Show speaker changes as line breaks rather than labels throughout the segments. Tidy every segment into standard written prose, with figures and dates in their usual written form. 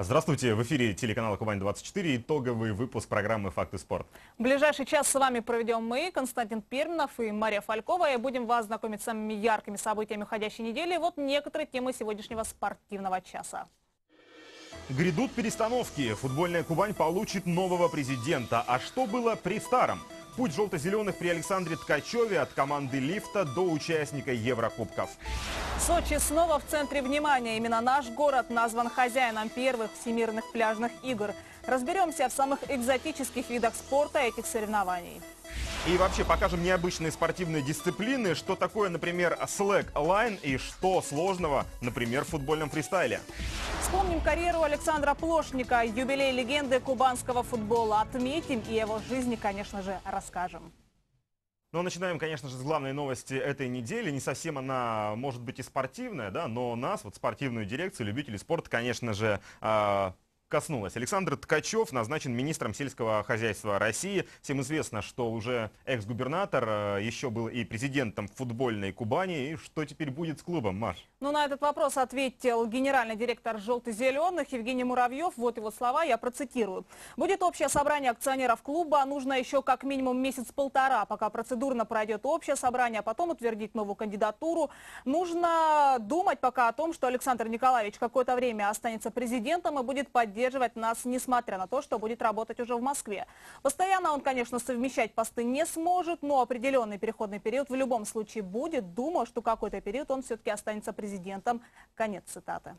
Здравствуйте, в эфире телеканала Кубань-24, итоговый выпуск программы «Факты спорт».
В ближайший час с вами проведем мы, Константин Перминов и Мария Фалькова, и будем вас знакомить с самыми яркими событиями уходящей недели. Вот некоторые темы сегодняшнего спортивного часа.
Грядут перестановки. Футбольная Кубань получит нового президента. А что было при старом? Путь желто-зеленых при Александре Ткачеве от команды «Лифта» до участника Еврокубков.
Сочи снова в центре внимания. Именно наш город назван хозяином первых всемирных пляжных игр. Разберемся в самых экзотических видах спорта этих соревнований.
И вообще покажем необычные спортивные дисциплины, что такое, например, слэк-лайн и что сложного, например, в футбольном фристайле.
Вспомним карьеру Александра Плошника, юбилей легенды кубанского футбола. Отметим и его жизни, конечно же, расскажем.
Но начинаем, конечно же, с главной новости этой недели. Не совсем она может быть и спортивная, да, но нас, вот спортивную дирекцию, любителей спорта, конечно же, коснулась. Александр Ткачев назначен министром сельского хозяйства России. Всем известно, что уже экс-губернатор еще был и президентом футбольной Кубани. И что теперь будет с клубом, Маш?
Ну, на этот вопрос ответил генеральный директор «Желто-зеленых» Евгений Муравьев. Вот его слова, я процитирую. «Будет общее собрание акционеров клуба. Нужно еще как минимум месяц-полтора, пока процедурно пройдет общее собрание, а потом утвердить новую кандидатуру. Нужно думать пока о том, что Александр Николаевич какое-то время останется президентом и будет поддерживать нас, несмотря на то, что будет работать уже в Москве. Постоянно он, конечно, совмещать посты не сможет, но определенный переходный период в любом случае будет. Думаю, что какой-то период он все-таки останется президентом». Конец цитаты.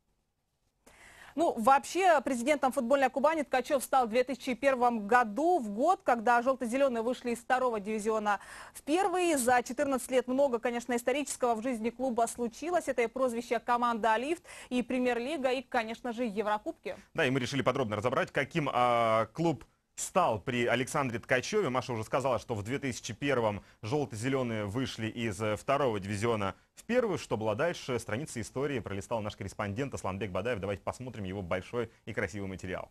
Ну, вообще, президентом футбольной Кубани Ткачев стал в 2001 году, в год, когда желто-зеленые вышли из второго дивизиона в первый. За 14 лет много, конечно, исторического в жизни клуба случилось. Это и прозвище команда «Лифт», и Премьер-лига, и, конечно же, Еврокубки.
Да, и мы решили подробно разобрать, каким клуб стал при Александре Ткачеве. Маша уже сказала, что в 2001-м желто-зеленые вышли из второго дивизиона в первый. Что было дальше? Страницы истории пролистал наш корреспондент Асланбек Бадаев. Давайте посмотрим его большой и красивый материал.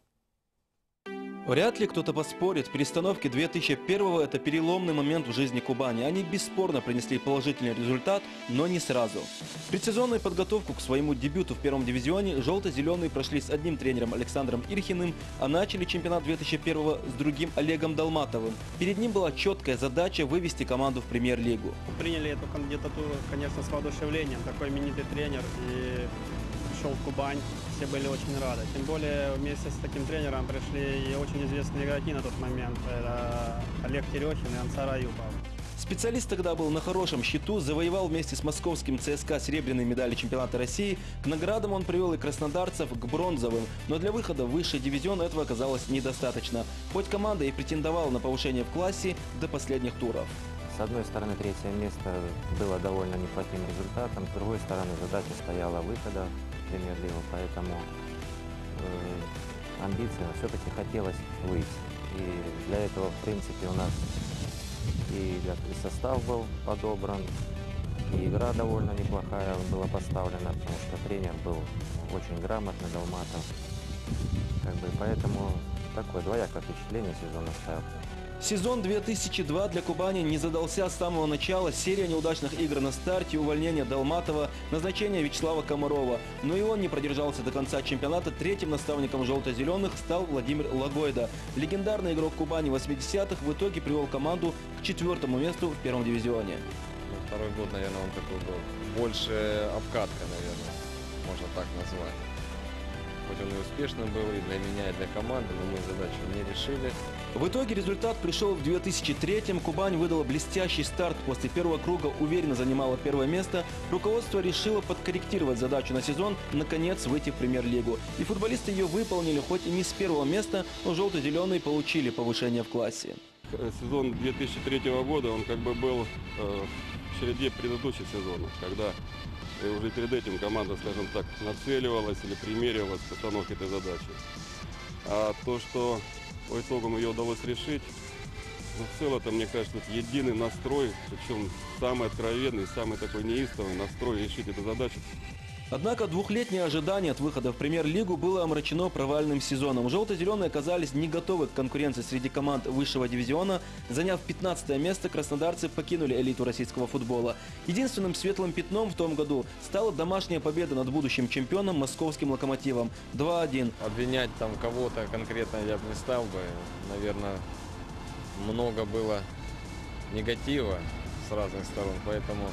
Вряд ли кто-то поспорит, перестановки 2001-го – это переломный момент в жизни Кубани. Они бесспорно принесли положительный результат, но не сразу. Предсезонную подготовку к своему дебюту в первом дивизионе желто-зеленые прошли с одним тренером Александром Ирхиным, а начали чемпионат 2001-го с другим Олегом Долматовым. Перед ним была четкая задача вывести команду в премьер-лигу.
Приняли эту кандидатуру, конечно, с воодушевлением. Такой именитый тренер и пришел в Кубань. Все были очень рады. Тем более вместе с таким тренером пришли и очень известные игроки на тот момент. Это Олег Терехин и Ансар Аюпов.
Специалист тогда был на хорошем счету, завоевал вместе с московским ЦСКА серебряные медали чемпионата России. К наградам он привел и краснодарцев, к бронзовым. Но для выхода в высший дивизион этого оказалось недостаточно. Хоть команда и претендовала на повышение в классе до последних туров.
С одной стороны, третье место было довольно неплохим результатом, с другой стороны, задача стояла выхода в премьер-лигу, поэтому амбиция все-таки хотелось выйти. И для этого, в принципе, у нас и состав был подобран, и игра довольно неплохая была поставлена, потому что тренер был очень грамотный, Долматов. Поэтому такое двоякое впечатление сезон оставил.
Сезон 2002 для Кубани не задался с самого начала. Серия неудачных игр на старте, увольнение Долматова, назначение Вячеслава Комарова. Но и он не продержался до конца чемпионата. Третьим наставником желто-зеленых стал Владимир Лагойда. Легендарный игрок Кубани 80-х в итоге привел команду к 4-му месту в первом дивизионе.
Второй год, наверное, он такой был. Больше обкатка, наверное, можно так назвать. Хоть он и успешным был и для меня, и для команды, но мы задачу не решили.
В итоге результат пришел в 2003-м. Кубань выдала блестящий старт. После первого круга уверенно занимала первое место. Руководство решило подкорректировать задачу на сезон, наконец выйти в премьер-лигу. И футболисты ее выполнили, хоть и не с первого места, но желто-зеленые получили повышение в классе.
Сезон 2003 года, он был в череде предыдущих сезонов, когда уже перед этим команда, скажем так, нацеливалась или примеривалась к постановке этой задачи. А то, что по итогам ее удалось решить, в целом, мне кажется, это единый настрой, причем самый откровенный, самый такой неистовый настрой решить эту задачу.
Однако двухлетнее ожидание от выхода в премьер-лигу было омрачено провальным сезоном. Желто-зеленые оказались не готовы к конкуренции среди команд высшего дивизиона. Заняв 15 место, краснодарцы покинули элиту российского футбола. Единственным светлым пятном в том году стала домашняя победа над будущим чемпионом московским «Локомотивом» 2-1.
Обвинять там кого-то конкретно я бы не стал бы. Наверное, много было негатива с разных сторон, поэтому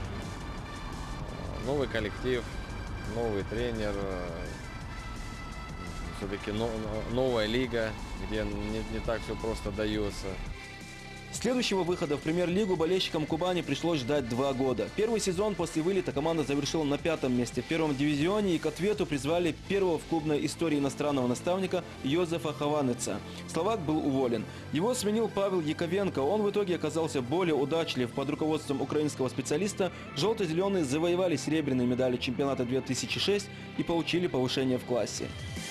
новый коллектив, новый тренер, все-таки новая лига, где не так все просто дается.
Следующего выхода в премьер-лигу болельщикам Кубани пришлось ждать 2 года. Первый сезон после вылета команда завершила на 5-м месте в первом дивизионе и к ответу призвали первого в клубной истории иностранного наставника Йозефа Хованеца. Словак был уволен. Его сменил Павел Яковенко. Он в итоге оказался более удачлив. Под руководством украинского специалиста желто-зеленые завоевали серебряные медали чемпионата 2006 и получили повышение в классе.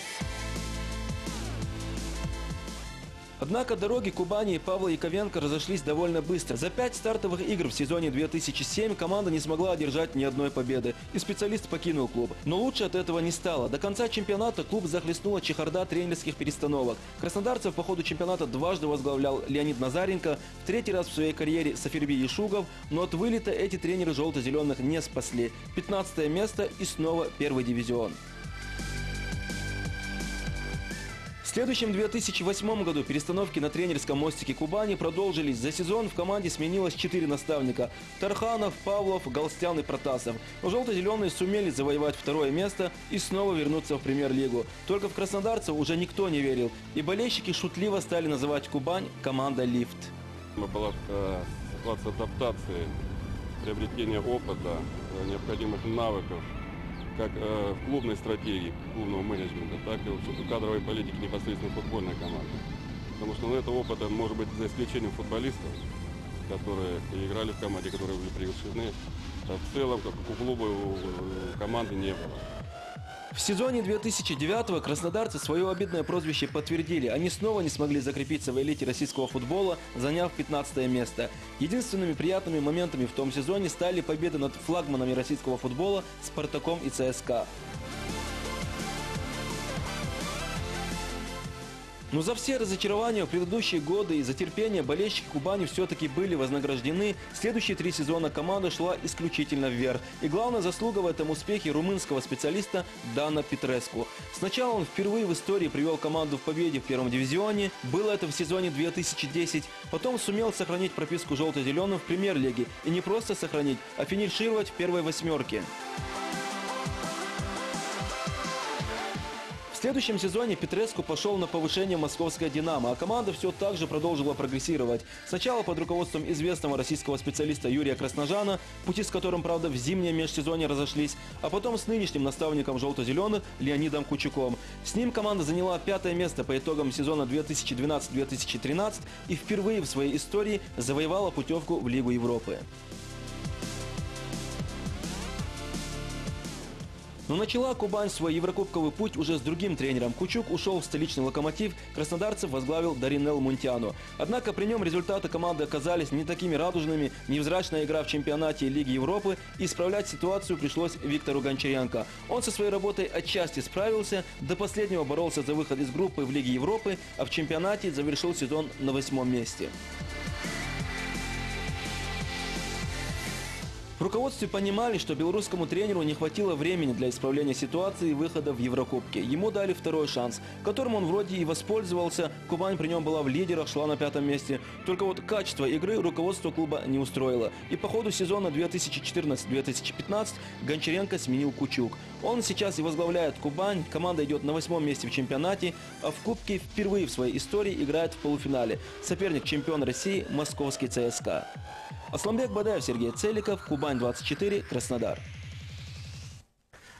Однако дороги Кубани и Павла Яковенко разошлись довольно быстро. За 5 стартовых игр в сезоне 2007 команда не смогла одержать ни одной победы, и специалист покинул клуб. Но лучше от этого не стало. До конца чемпионата клуб захлестнула чехарда тренерских перестановок. Краснодарцев по ходу чемпионата дважды возглавлял Леонид Назаренко, в 3-й раз в своей карьере Саферби Ешугов, но от вылета эти тренеры желто-зеленых не спасли. 15 место и снова первый дивизион. В следующем 2008 году перестановки на тренерском мостике Кубани продолжились. За сезон в команде сменилось 4 наставника – Тарханов, Павлов, Галстян и Протасов. Но желто-зеленые сумели завоевать 2-е место и снова вернуться в премьер-лигу. Только в краснодарцев уже никто не верил, и болельщики шутливо стали называть Кубань команда «Лифт».
Была ситуация адаптации, приобретения опыта, необходимых навыков, как в клубной стратегии, клубного менеджмента, так и в кадровой политике непосредственно футбольной команды. Потому что этого опыта, может быть, за исключением футболистов, которые играли в команде, которые были приглашены, в целом, как у клуба, у команды не было.
В сезоне 2009-го краснодарцы свое обидное прозвище подтвердили. Они снова не смогли закрепиться в элите российского футбола, заняв 15 место. Единственными приятными моментами в том сезоне стали победы над флагманами российского футбола «Спартаком» и «ЦСКА». Но за все разочарования в предыдущие годы и за терпение болельщики Кубани все-таки были вознаграждены. Следующие 3 сезона команда шла исключительно вверх. И главная заслуга в этом успехе румынского специалиста Дана Петреску. Сначала он впервые в истории привел команду в победе в первом дивизионе. Было это в сезоне 2010. Потом сумел сохранить прописку желто-зеленым в премьер-лиге. И не просто сохранить, а финишировать в первой 8-ке. В следующем сезоне Петреску пошел на повышение московская «Динамо», а команда все так же продолжила прогрессировать. Сначала под руководством известного российского специалиста Юрия Красножана, пути с которым, правда, в зимнее межсезонье разошлись, а потом с нынешним наставником желто-зеленых Леонидом Кучуком. С ним команда заняла 5-е место по итогам сезона 2012-2013 и впервые в своей истории завоевала путевку в Лигу Европы. Но начала Кубань свой еврокубковый путь уже с другим тренером. Кучук ушел в столичный «Локомотив», краснодарцев возглавил Даринел Мунтиану. Однако при нем результаты команды оказались не такими радужными, невзрачная игра в чемпионате Лиги Европы, и исправлять ситуацию пришлось Виктору Гончаренко. Он со своей работой отчасти справился, до последнего боролся за выход из группы в Лиге Европы, а в чемпионате завершил сезон на 8-м месте. В руководстве понимали, что белорусскому тренеру не хватило времени для исправления ситуации и выхода в Еврокубке. Ему дали 2-й шанс, которым он вроде и воспользовался. Кубань при нем была в лидерах, шла на 5-м месте. Только вот качество игры руководство клуба не устроило. И по ходу сезона 2014-2015 Гончаренко сменил Кучук. Он сейчас и возглавляет Кубань, команда идет на 8-м месте в чемпионате, а в Кубке впервые в своей истории играет в полуфинале. Соперник чемпион России – московский ЦСКА. Асламбек Бадаев, Сергей Целиков, Кубань 24, Краснодар.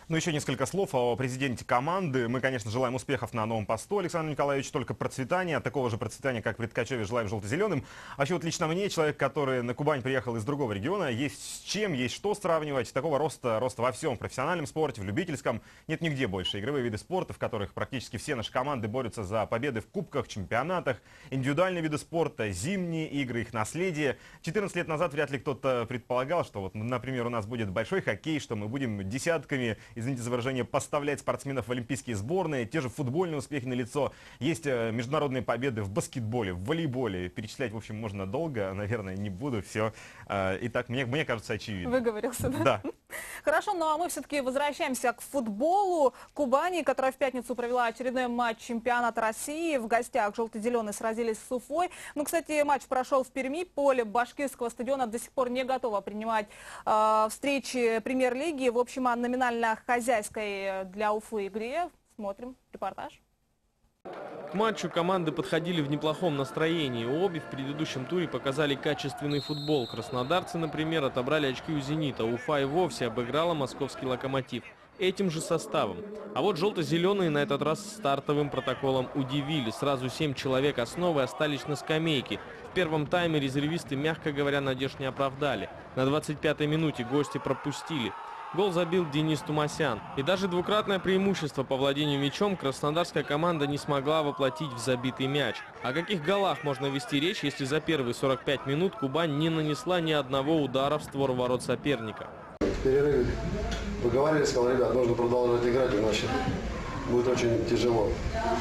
Ну, еще несколько слов о президенте команды. Мы, конечно, желаем успехов на новом посту Александру Николаевичу, только процветания, такого же процветания, как при Ткачеве, желаем желто-зеленым. А еще вот лично мне, человек, который на Кубань приехал из другого региона, есть с чем, есть что сравнивать. Такого роста во всем, в профессиональном спорте, в любительском, нет нигде больше. Игровые виды спорта, в которых практически все наши команды борются за победы в кубках, чемпионатах, индивидуальные виды спорта, зимние игры, их наследие. 14 лет назад вряд ли кто-то предполагал, что вот, например, у нас будет большой хоккей, что мы будем десятками, извините за выражение, поставлять спортсменов в олимпийские сборные, те же футбольные успехи налицо. Есть международные победы в баскетболе, в волейболе. Перечислять, в общем, можно долго, наверное, не буду. Все. Итак, мне кажется, очевидно.
Выговорился, да?
Да.
Хорошо, ну а мы все-таки возвращаемся к футболу. Кубани, которая в пятницу провела очередной матч чемпионата России. В гостях желто-зеленые сразились с Уфой. Ну, кстати, матч прошел в Перми. Поле башкирского стадиона до сих пор не готово принимать встречи премьер-лиги. В общем, о номинально хозяйской для Уфы игре. Смотрим репортаж.
К матчу команды подходили в неплохом настроении. Обе в предыдущем туре показали качественный футбол. Краснодарцы, например, отобрали очки у «Зенита». Уфа и вовсе обыграла московский «Локомотив» этим же составом. А вот желто-зеленые на этот раз стартовым протоколом удивили. Сразу 7 человек основы остались на скамейке. В первом тайме резервисты, мягко говоря, надежд не оправдали. На 25-й минуте гости пропустили. Гол забил Денис Тумасян. И даже двукратное преимущество по владению мячом краснодарская команда не смогла воплотить в забитый мяч. О каких голах можно вести речь, если за первые 45 минут Кубань не нанесла ни одного удара в створ ворот соперника?
В перерыве поговорили, сказал, ребят, нужно продолжать играть, иначе будет очень тяжело.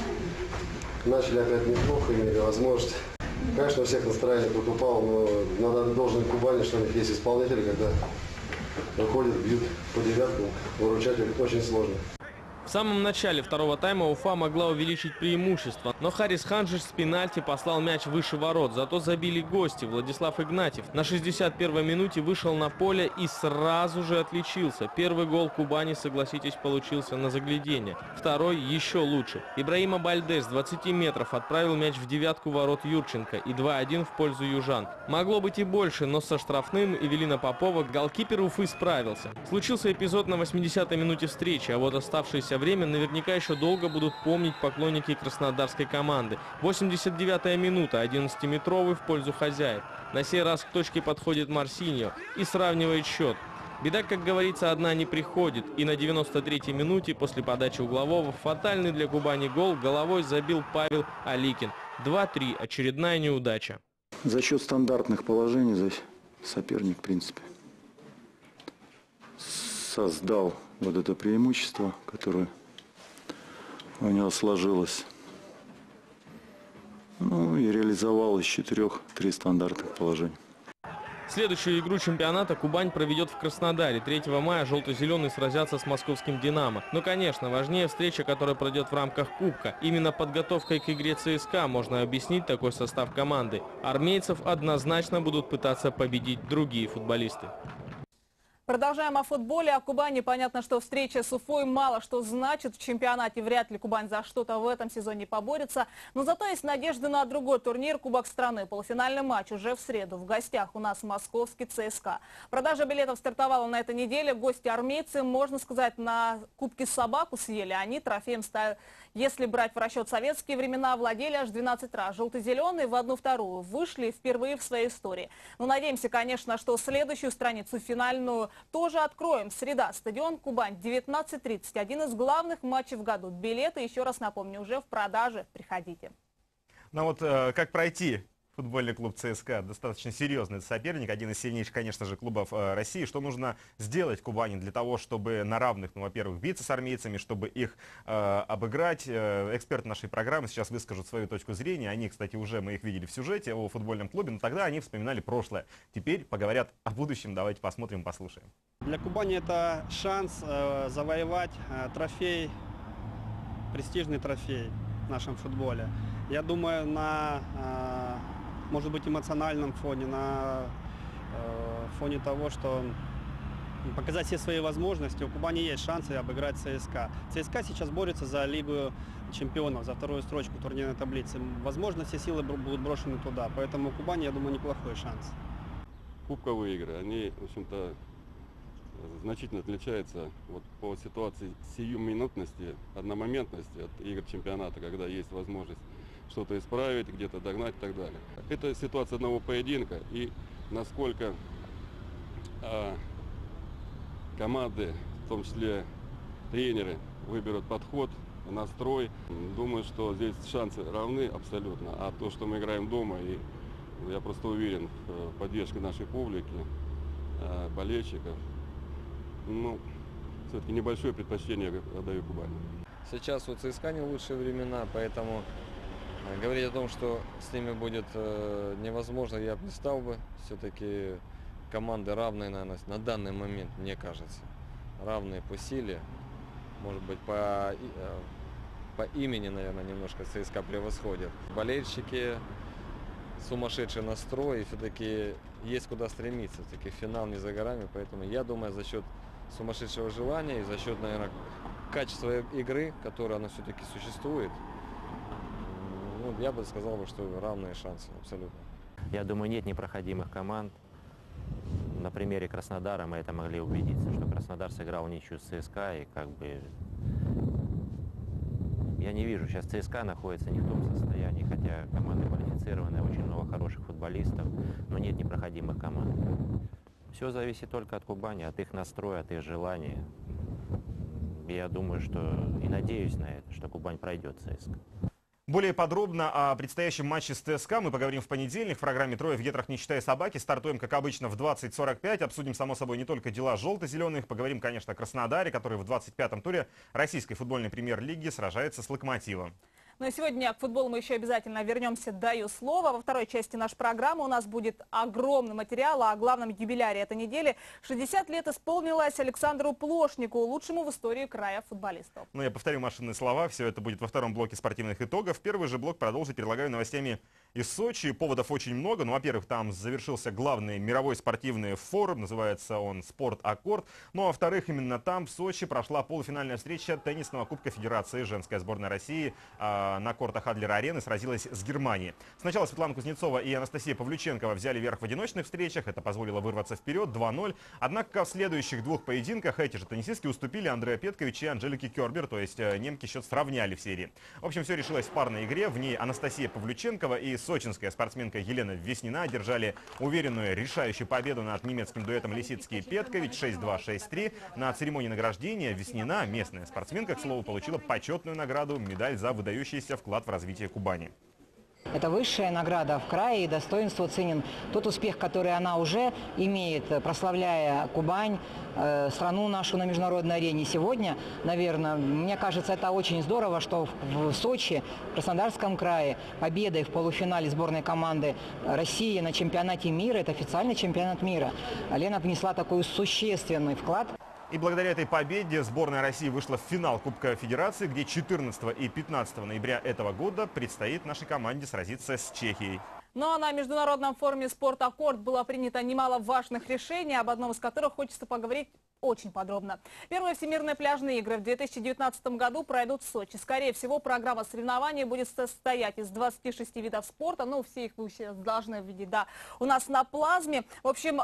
Начали опять неплохо, имели возможность. Конечно, у всех настроение тут упало, но надо должен Кубани, что у них есть исполнители, когда выходят, бьют по девяткам, выручать очень сложно.
В самом начале второго тайма Уфа могла увеличить преимущество, но Харис Ханжич с пенальти послал мяч выше ворот. Зато забили гости. Владислав Игнатьев на 61-й минуте вышел на поле и сразу же отличился. Первый гол Кубани, согласитесь, получился на загляденье. Второй еще лучше. Ибрагима Бальде с 20 метров отправил мяч в девятку ворот Юрченко и 2-1 в пользу южан. Могло быть и больше, но со штрафным Эвелина Попова голкипер Уфы справился. Случился эпизод на 80-й минуте встречи, а вот оставшиеся время наверняка еще долго будут помнить поклонники краснодарской команды. 89-я минута, 11-метровый в пользу хозяев. На сей раз к точке подходит Марсиньо и сравнивает счет. Беда, как говорится, одна не приходит. И на 93-й минуте после подачи углового фатальный для Кубани гол головой забил Павел Аликин. 2-3. Очередная неудача.
За счет стандартных положений здесь соперник, в принципе, создал вот это преимущество, которое у него сложилось. Ну и реализовал из 4 3 стандартных положений.
Следующую игру чемпионата Кубань проведет в Краснодаре. 3 мая желто-зеленые сразятся с московским «Динамо». Но, конечно, важнее встреча, которая пройдет в рамках Кубка. Именно подготовкой к игре ЦСКА можно объяснить такой состав команды. Армейцев однозначно будут пытаться победить другие футболисты.
Продолжаем о футболе. О Кубани. Понятно, что встреча с Уфой мало что значит. В чемпионате вряд ли Кубань за что-то в этом сезоне поборется. Но зато есть надежда на другой турнир Кубок страны. Полуфинальный матч уже в среду. В гостях у нас московский ЦСКА. Продажа билетов стартовала на этой неделе. Гости армейцы, можно сказать, на кубке собаку съели. Они трофеем стали, если брать в расчет советские времена, владели аж 12 раз. Желто-зеленые в 1/2 вышли впервые в своей истории. Но надеемся, конечно, что следующую страницу финальную тоже откроем. Среда. Стадион Кубань. 19:30. Один из главных матчей в году. Билеты, еще раз напомню, уже в продаже. Приходите.
Ну вот как пройти футбольный клуб ЦСКА? Достаточно серьезный соперник. Один из сильнейших, конечно же, клубов России. Что нужно сделать Кубани для того, чтобы на равных, ну, во-первых, биться с армейцами, чтобы их обыграть? Эксперты нашей программы сейчас выскажут свою точку зрения. Они, кстати, уже мы их видели в сюжете о футбольном клубе, но тогда они вспоминали прошлое. Теперь поговорят о будущем. Давайте посмотрим, послушаем.
Для Кубани это шанс завоевать трофей, престижный трофей в нашем футболе. Я думаю, на, может быть, эмоциональном фоне, на фоне того, что показать все свои возможности, у Кубани есть шансы обыграть ЦСКА. ЦСКА сейчас борется за Лигу чемпионов, за вторую строчку турнирной таблицы. Возможно, все силы будут брошены туда, поэтому у Кубани, я думаю, неплохой шанс.
Кубковые игры, они, в общем-то, значительно отличается вот по ситуации сиюминутности, одномоментности от игр чемпионата, когда есть возможность что-то исправить, где-то догнать и так далее. Это ситуация одного поединка, и насколько команды, в том числе тренеры, выберут подход, настрой. Думаю, что здесь шансы равны абсолютно. А то, что мы играем дома, и я просто уверен в поддержке нашей публики, болельщиков, ну, все-таки небольшое предпочтение отдаю Кубани.
Сейчас у ЦСКА не лучшие времена, поэтому говорить о том, что с ними будет невозможно, я бы не стал бы. Все-таки команды равные, наверное, на данный момент, мне кажется. Равные по силе. Может быть, по имени, наверное, немножко ЦСКА превосходит. Болельщики, сумасшедший настрой, и все-таки есть куда стремиться. Все-таки финал не за горами, поэтому я думаю, за счет сумасшедшего желания и за счет, наверное, качества игры, которая она все-таки существует, ну, я бы сказал, что равные шансы абсолютно.
Я думаю, нет непроходимых команд. На примере Краснодара мы это могли убедиться, что Краснодар сыграл ничью с ЦСКА, и как бы я не вижу, сейчас ЦСКА находится не в том состоянии, хотя команда квалифицированная, очень много хороших футболистов, но нет непроходимых команд. Все зависит только от Кубани, от их настроя, от их желания. Я думаю, что и надеюсь на это, что Кубань пройдет ЦСКА.
Более подробно о предстоящем матче с ЦСКА мы поговорим в понедельник в программе «Трое в гетрах, не считая собаки». Стартуем, как обычно, в 20:45. Обсудим, само собой, не только дела желто-зеленых. Поговорим, конечно, о Краснодаре, который в 25-м туре российской футбольной премьер-лиги сражается с «Локомотивом».
Ну и сегодня к футболу мы еще обязательно вернемся, даю слово. Во второй части нашей программы у нас будет огромный материал о главном юбиляре этой недели. 60 лет исполнилось Александру Плошнику, лучшему в истории края футболистов.
Ну, я повторю машинные слова. Все это будет во втором блоке спортивных итогов. Первый же блок продолжить предлагаю новостями из Сочи. Поводов очень много. Ну, во-первых, там завершился главный мировой спортивный форум. Называется он «Спорт Аккорд». Ну, а во-вторых, именно там, в Сочи, прошла полуфинальная встреча теннисного Кубка Федерации. Женская сборная России на кортах Адлер-арены сразилась с Германией. Сначала Светлана Кузнецова и Анастасия Павлюченкова взяли верх в одиночных встречах. Это позволило вырваться вперед 2-0. Однако в следующих двух поединках эти же теннисистки уступили Андреа Петкович и Анжелике Кербер. То есть немки счет сравняли в серии. В общем, все решилось в парной игре. В ней Анастасия Павлюченкова и сочинская спортсменка Елена Веснина одержали уверенную решающую победу над немецким дуэтом Лисицкий-Петкович 6-2, 6-3. На церемонии награждения Веснина, местная спортсменка, к слову, получила почетную награду — медаль за выдающийся вклад в развитие Кубани.
Это высшая награда в крае, и достоинство ценен тот успех, который она уже имеет, прославляя Кубань, страну нашу на международной арене. Сегодня, наверное, мне кажется, это очень здорово, что в Сочи, в Краснодарском крае, победой в полуфинале сборной команды России на чемпионате мира, это официальный чемпионат мира, Лена внесла такой существенный вклад.
И благодаря этой победе сборная России вышла в финал Кубка Федерации, где 14 и 15 ноября этого года предстоит нашей команде сразиться с Чехией.
Ну а на международном форуме «Спорт Аккорд» было принято немало важных решений, об одном из которых хочется поговорить очень подробно. Первые всемирные пляжные игры в 2019 году пройдут в Сочи. Скорее всего, программа соревнований будет состоять из 26 видов спорта. Ну, все их вы сейчас должны видеть, да, у нас на плазме. В общем,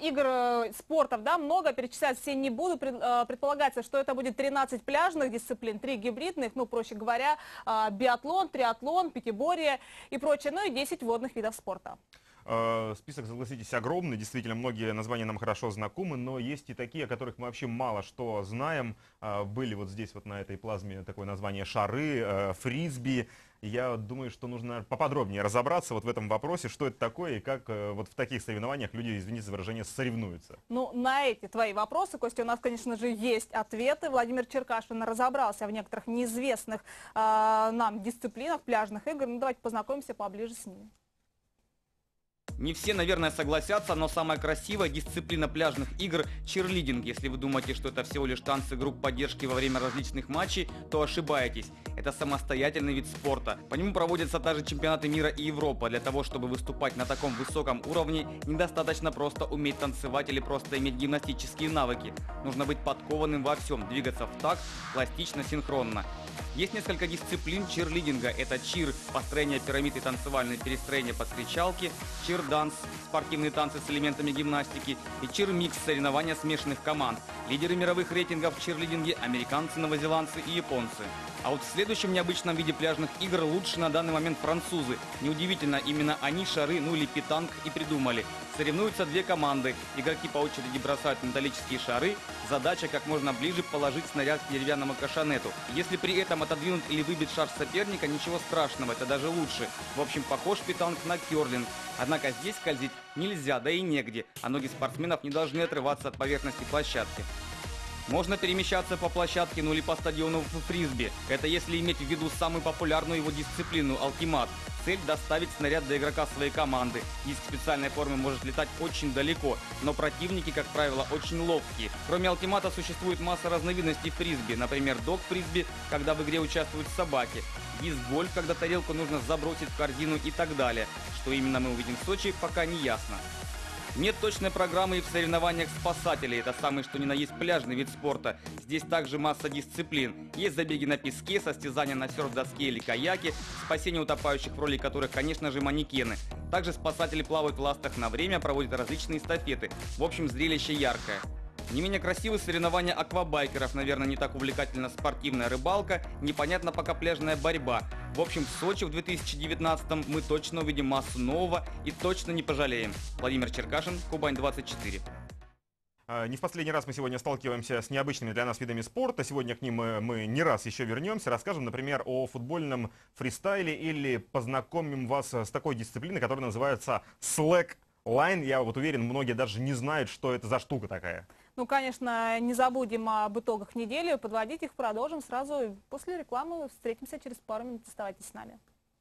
игр спортов, да, много, перечислять все не буду. Предполагается, что это будет 13 пляжных дисциплин, 3 гибридных, ну, проще говоря, биатлон, триатлон, пятиборье и прочее, ну и 10 водных видов спорта.
Список, согласитесь, огромный. Действительно, многие названия нам хорошо знакомы, но есть и такие, о которых мы вообще мало что знаем. Были вот здесь, вот на этой плазме, такое название шары, фрисби. Я думаю, что нужно поподробнее разобраться вот в этом вопросе, что это такое и как вот в таких соревнованиях люди, извините за выражение, соревнуются. Ну,
на эти твои вопросы, Костя, у нас, конечно же, есть ответы. Владимир Черкашин разобрался в некоторых неизвестных нам дисциплинах пляжных игр. Ну, давайте познакомимся поближе с ними.
Не все, наверное, согласятся, но самая красивая дисциплина пляжных игр – чирлидинг. Если вы думаете, что это всего лишь танцы групп поддержки во время различных матчей, то ошибаетесь. Это самостоятельный вид спорта. По нему проводятся даже чемпионаты мира и Европы. Для того, чтобы выступать на таком высоком уровне, недостаточно просто уметь танцевать или просто иметь гимнастические навыки. Нужно быть подкованным во всем, двигаться в такт, пластично, синхронно. Есть несколько дисциплин чирлидинга. Это чир, построение пирамид и танцевальные перестроения под кричалки, чир-данс, спортивные танцы с элементами гимнастики и чир-микс, соревнования смешанных команд. Лидеры мировых рейтингов в чирлидинге – американцы, новозеландцы и японцы. А вот в следующем необычном виде пляжных игр лучше на данный момент французы. Неудивительно, именно они шары, ну или петанг и придумали. Соревнуются две команды. Игроки по очереди бросают металлические шары. Задача как можно ближе положить снаряд к деревянному кашанету. Если при этом отодвинут или выбить шар соперника, ничего страшного, это даже лучше. В общем, похож петанг на керлинг. Однако здесь скользить нельзя, да и негде, а ноги спортсменов не должны отрываться от поверхности площадки. Можно перемещаться по площадке, ну или по стадиону в фрисби. Это если иметь в виду самую популярную его дисциплину – ультимат. Цель – доставить снаряд до игрока своей команды. Диск в специальной форме может летать очень далеко, но противники, как правило, очень ловкие. Кроме ультимата существует масса разновидностей фрисби. Например, дог-фрисби, когда в игре участвуют собаки. Диск-гольф, когда тарелку нужно забросить в корзину и так далее. Что именно мы увидим в Сочи, пока не ясно. Нет точной программы и в соревнованиях спасателей. Это самый что ни на есть пляжный вид спорта. Здесь также масса дисциплин. Есть забеги на песке, состязания на серф-доске или каяке, спасение утопающих, в роли которых, конечно же, манекены. Также спасатели плавают в ластах на время, проводят различные эстафеты. В общем, зрелище яркое. Не менее красивые соревнования аквабайкеров, наверное, не так увлекательна спортивная рыбалка, непонятно пока пляжная борьба. В общем, в Сочи в 2019-м мы точно увидим массу нового и точно не пожалеем. Владимир Черкашин, Кубань-24.
Не в последний раз мы сегодня сталкиваемся с необычными для нас видами спорта. Сегодня к ним мы не раз еще вернемся. Расскажем, например, о футбольном фристайле или познакомим вас с такой дисциплиной, которая называется слэк-лайн. Я вот уверен, многие даже не знают, что это за штука такая.
Ну, конечно, не забудем об итогах недели. Подводить их продолжим сразу после рекламы. Встретимся через пару минут. Оставайтесь с нами.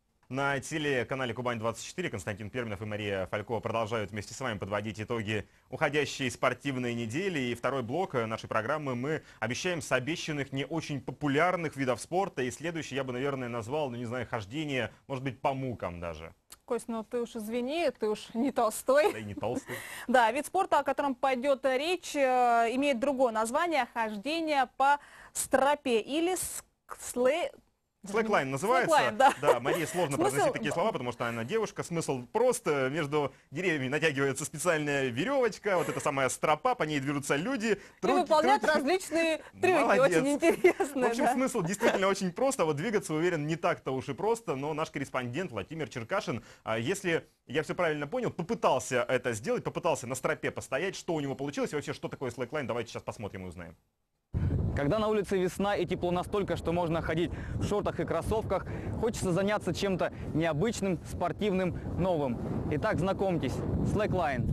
На телеканале Кубань-24 Константин Перминов и Мария Фалькова продолжают вместе с вами подводить итоги уходящей спортивной недели. И второй блок нашей программы мы обещаем с обещанных не очень популярных видов спорта. И следующий я бы, наверное, назвал, ну не знаю, хождение, может быть, по мукам даже.
Кость, ну ты уж извини, ты уж не толстой.
Да и не толстый.
Да, вид спорта, о котором пойдет речь, имеет другое название – хождение по стропе или
Слэклайн называется.
Слэклайн, да.
Да, Марии сложно произносить такие слова, потому что она девушка. Смысл прост. Между деревьями натягивается специальная веревочка, вот эта самая стропа, по ней движутся люди.
И выполняют различные трюки,
Молодец.
очень интересные.
В общем, смысл действительно очень прост, а вот двигаться, уверен, не так-то уж и просто. Но наш корреспондент Владимир Черкашин, если я все правильно понял, попытался это сделать, попытался на стропе постоять. Что у него получилось и вообще, что такое слэклайн, давайте сейчас посмотрим и узнаем.
Когда на улице весна и тепло настолько, что можно ходить в шортах и кроссовках, хочется заняться чем-то необычным, спортивным, новым. Итак, знакомьтесь, слэклайн.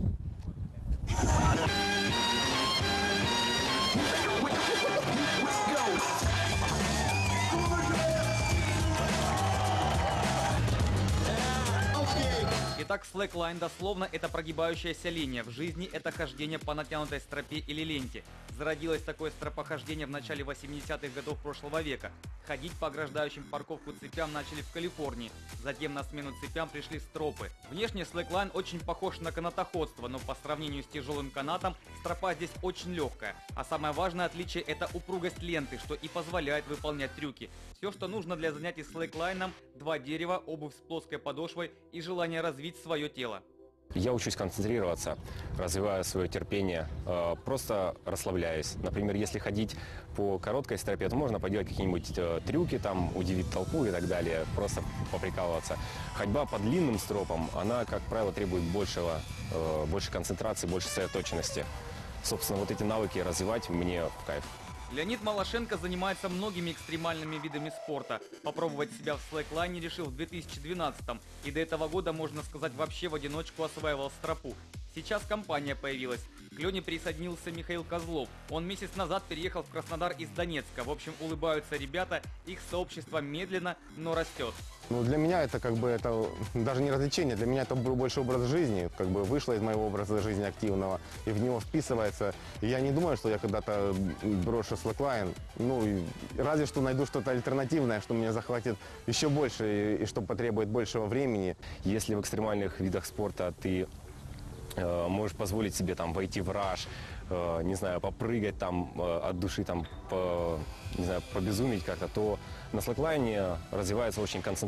Итак, слэклайн дословно это прогибающаяся линия. В жизни это хождение по натянутой стропе или ленте. Зародилось такое стропохождение в начале 80-х годов прошлого века. Ходить по ограждающим парковку цепям начали в Калифорнии. Затем на смену цепям пришли стропы. Внешне слэклайн очень похож на канатоходство, но по сравнению с тяжелым канатом стропа здесь очень легкая. А самое важное отличие это упругость ленты, что и позволяет выполнять трюки. Все, что нужно для занятий слэклайном – 2 дерева, обувь с плоской подошвой и желание развить свое тело.
Я учусь концентрироваться, развиваю свое терпение, просто расслабляюсь. Например, если ходить по короткой стропе, то можно поделать какие-нибудь трюки, там, удивить толпу и так далее, просто поприкалываться. Ходьба по длинным стропам, она, как правило, требует больше концентрации, больше сосредоточенности. Собственно, вот эти навыки развивать мне в кайф.
Леонид Малашенко занимается многими экстремальными видами спорта. Попробовать себя в слэклайне решил в 2012-м. И до этого года, можно сказать, вообще в одиночку осваивал стропу. Сейчас компания появилась. К Лене присоединился Михаил Козлов. Он месяц назад переехал в Краснодар из Донецка. В общем, улыбаются ребята, их сообщество медленно, но растет.
Ну, для меня это это даже не развлечение, для меня это был больше образ жизни, вышло из моего образа жизни активного и в него вписывается. И я не думаю, что я когда-то брошу слэклайн, разве что найду что-то альтернативное, что меня захватит еще больше и что потребует большего времени.
Если в экстремальных видах спорта ты можешь позволить себе войти в раж, не знаю, попрыгать там от души, там, не знаю, побезумить как-то, то на слэклайне развивается очень концентрация.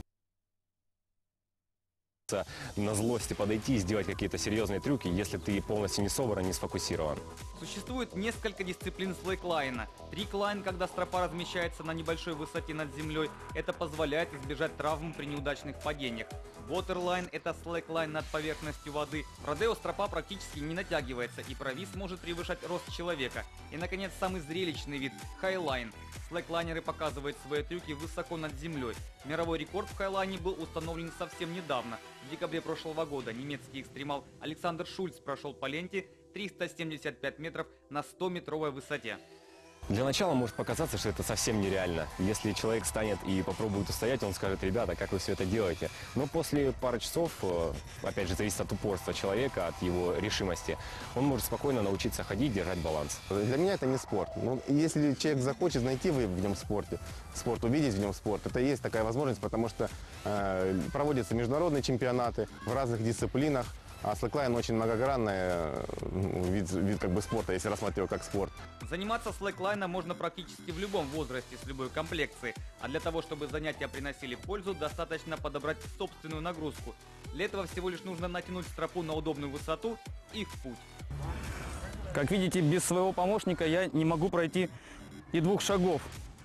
На злости подойти и сделать какие-то серьезные трюки, если ты полностью не собран, не сфокусирован.
Существует несколько дисциплин слэклайна. Триклайн, когда стропа размещается на небольшой высоте над землей, это позволяет избежать травм при неудачных падениях. Вотерлайн – это слэклайн над поверхностью воды. В родео стропа практически не натягивается, и провис может превышать рост человека. И, наконец, самый зрелищный вид – хайлайн. Слэклайнеры показывают свои трюки высоко над землей. Мировой рекорд в хайлайне был установлен совсем недавно. В декабре прошлого года немецкий экстремал Александр Шульц прошел по ленте 375 метров на 100-метровой высоте.
Для начала может показаться, что это совсем нереально. Если человек станет и попробует устоять, он скажет: ребята, как вы все это делаете? Но после пары часов, опять же, зависит от упорства человека, от его решимости, он может спокойно научиться ходить, держать баланс.
Для меня это не спорт. Но если человек захочет найти в нем спорт, увидеть в нем спорт, это есть такая возможность, потому что проводятся международные чемпионаты в разных дисциплинах. А слэклайн очень многогранный вид как бы спорта, если рассматривать как спорт.
Заниматься слэклайном можно практически в любом возрасте, с любой комплекцией. А для того, чтобы занятия приносили пользу, достаточно подобрать собственную нагрузку. Для этого всего лишь нужно натянуть стропу на удобную высоту и в путь.
Как видите, без своего помощника я не могу пройти и 2 шагов.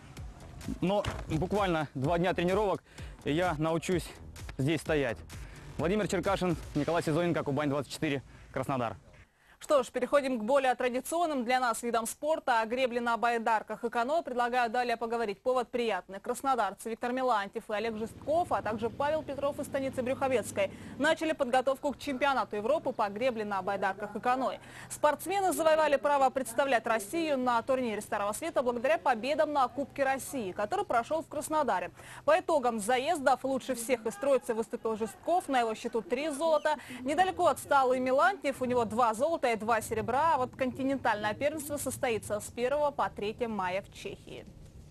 Но буквально 2 дня тренировок, и я научусь здесь стоять. Владимир Черкашин, Николай Сизоненко, Кубань-24, Краснодар.
Что ж, переходим к более традиционным для нас видам спорта. О гребле на байдарках и каноэ предлагаю далее поговорить. Повод приятный. Краснодарцы Виктор Мелантьев и Олег Жестков, а также Павел Петров из станицы Брюховецкой начали подготовку к чемпионату Европы по гребле на байдарках и каноэ. Спортсмены завоевали право представлять Россию на турнире Старого Света благодаря победам на Кубке России, который прошел в Краснодаре. По итогам заездов лучше всех из троицы выступил Жестков, на его счету 3 золота. Недалеко отстал и Мелантьев, у него 2 золота и 2 серебра. А вот континентальное первенство состоится с 1 по 3 мая в Чехии.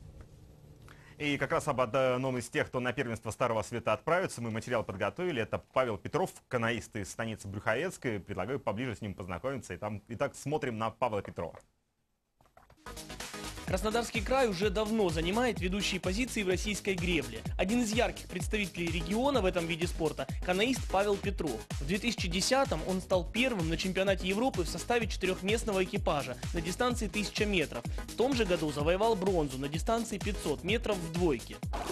И как раз об одном из тех, кто на первенство Старого Света отправится, мы материал подготовили. Это Павел Петров, каноист из станицы Брюховецкой. Предлагаю поближе с ним познакомиться. Итак, смотрим на Павла Петрова.
Краснодарский край уже давно занимает ведущие позиции в российской гребле. Один из ярких представителей региона в этом виде спорта – каноист Павел Петров. В 2010-м он стал первым на чемпионате Европы в составе 4-местного экипажа на дистанции 1000 метров. В том же году завоевал бронзу на дистанции 500 метров в двойке.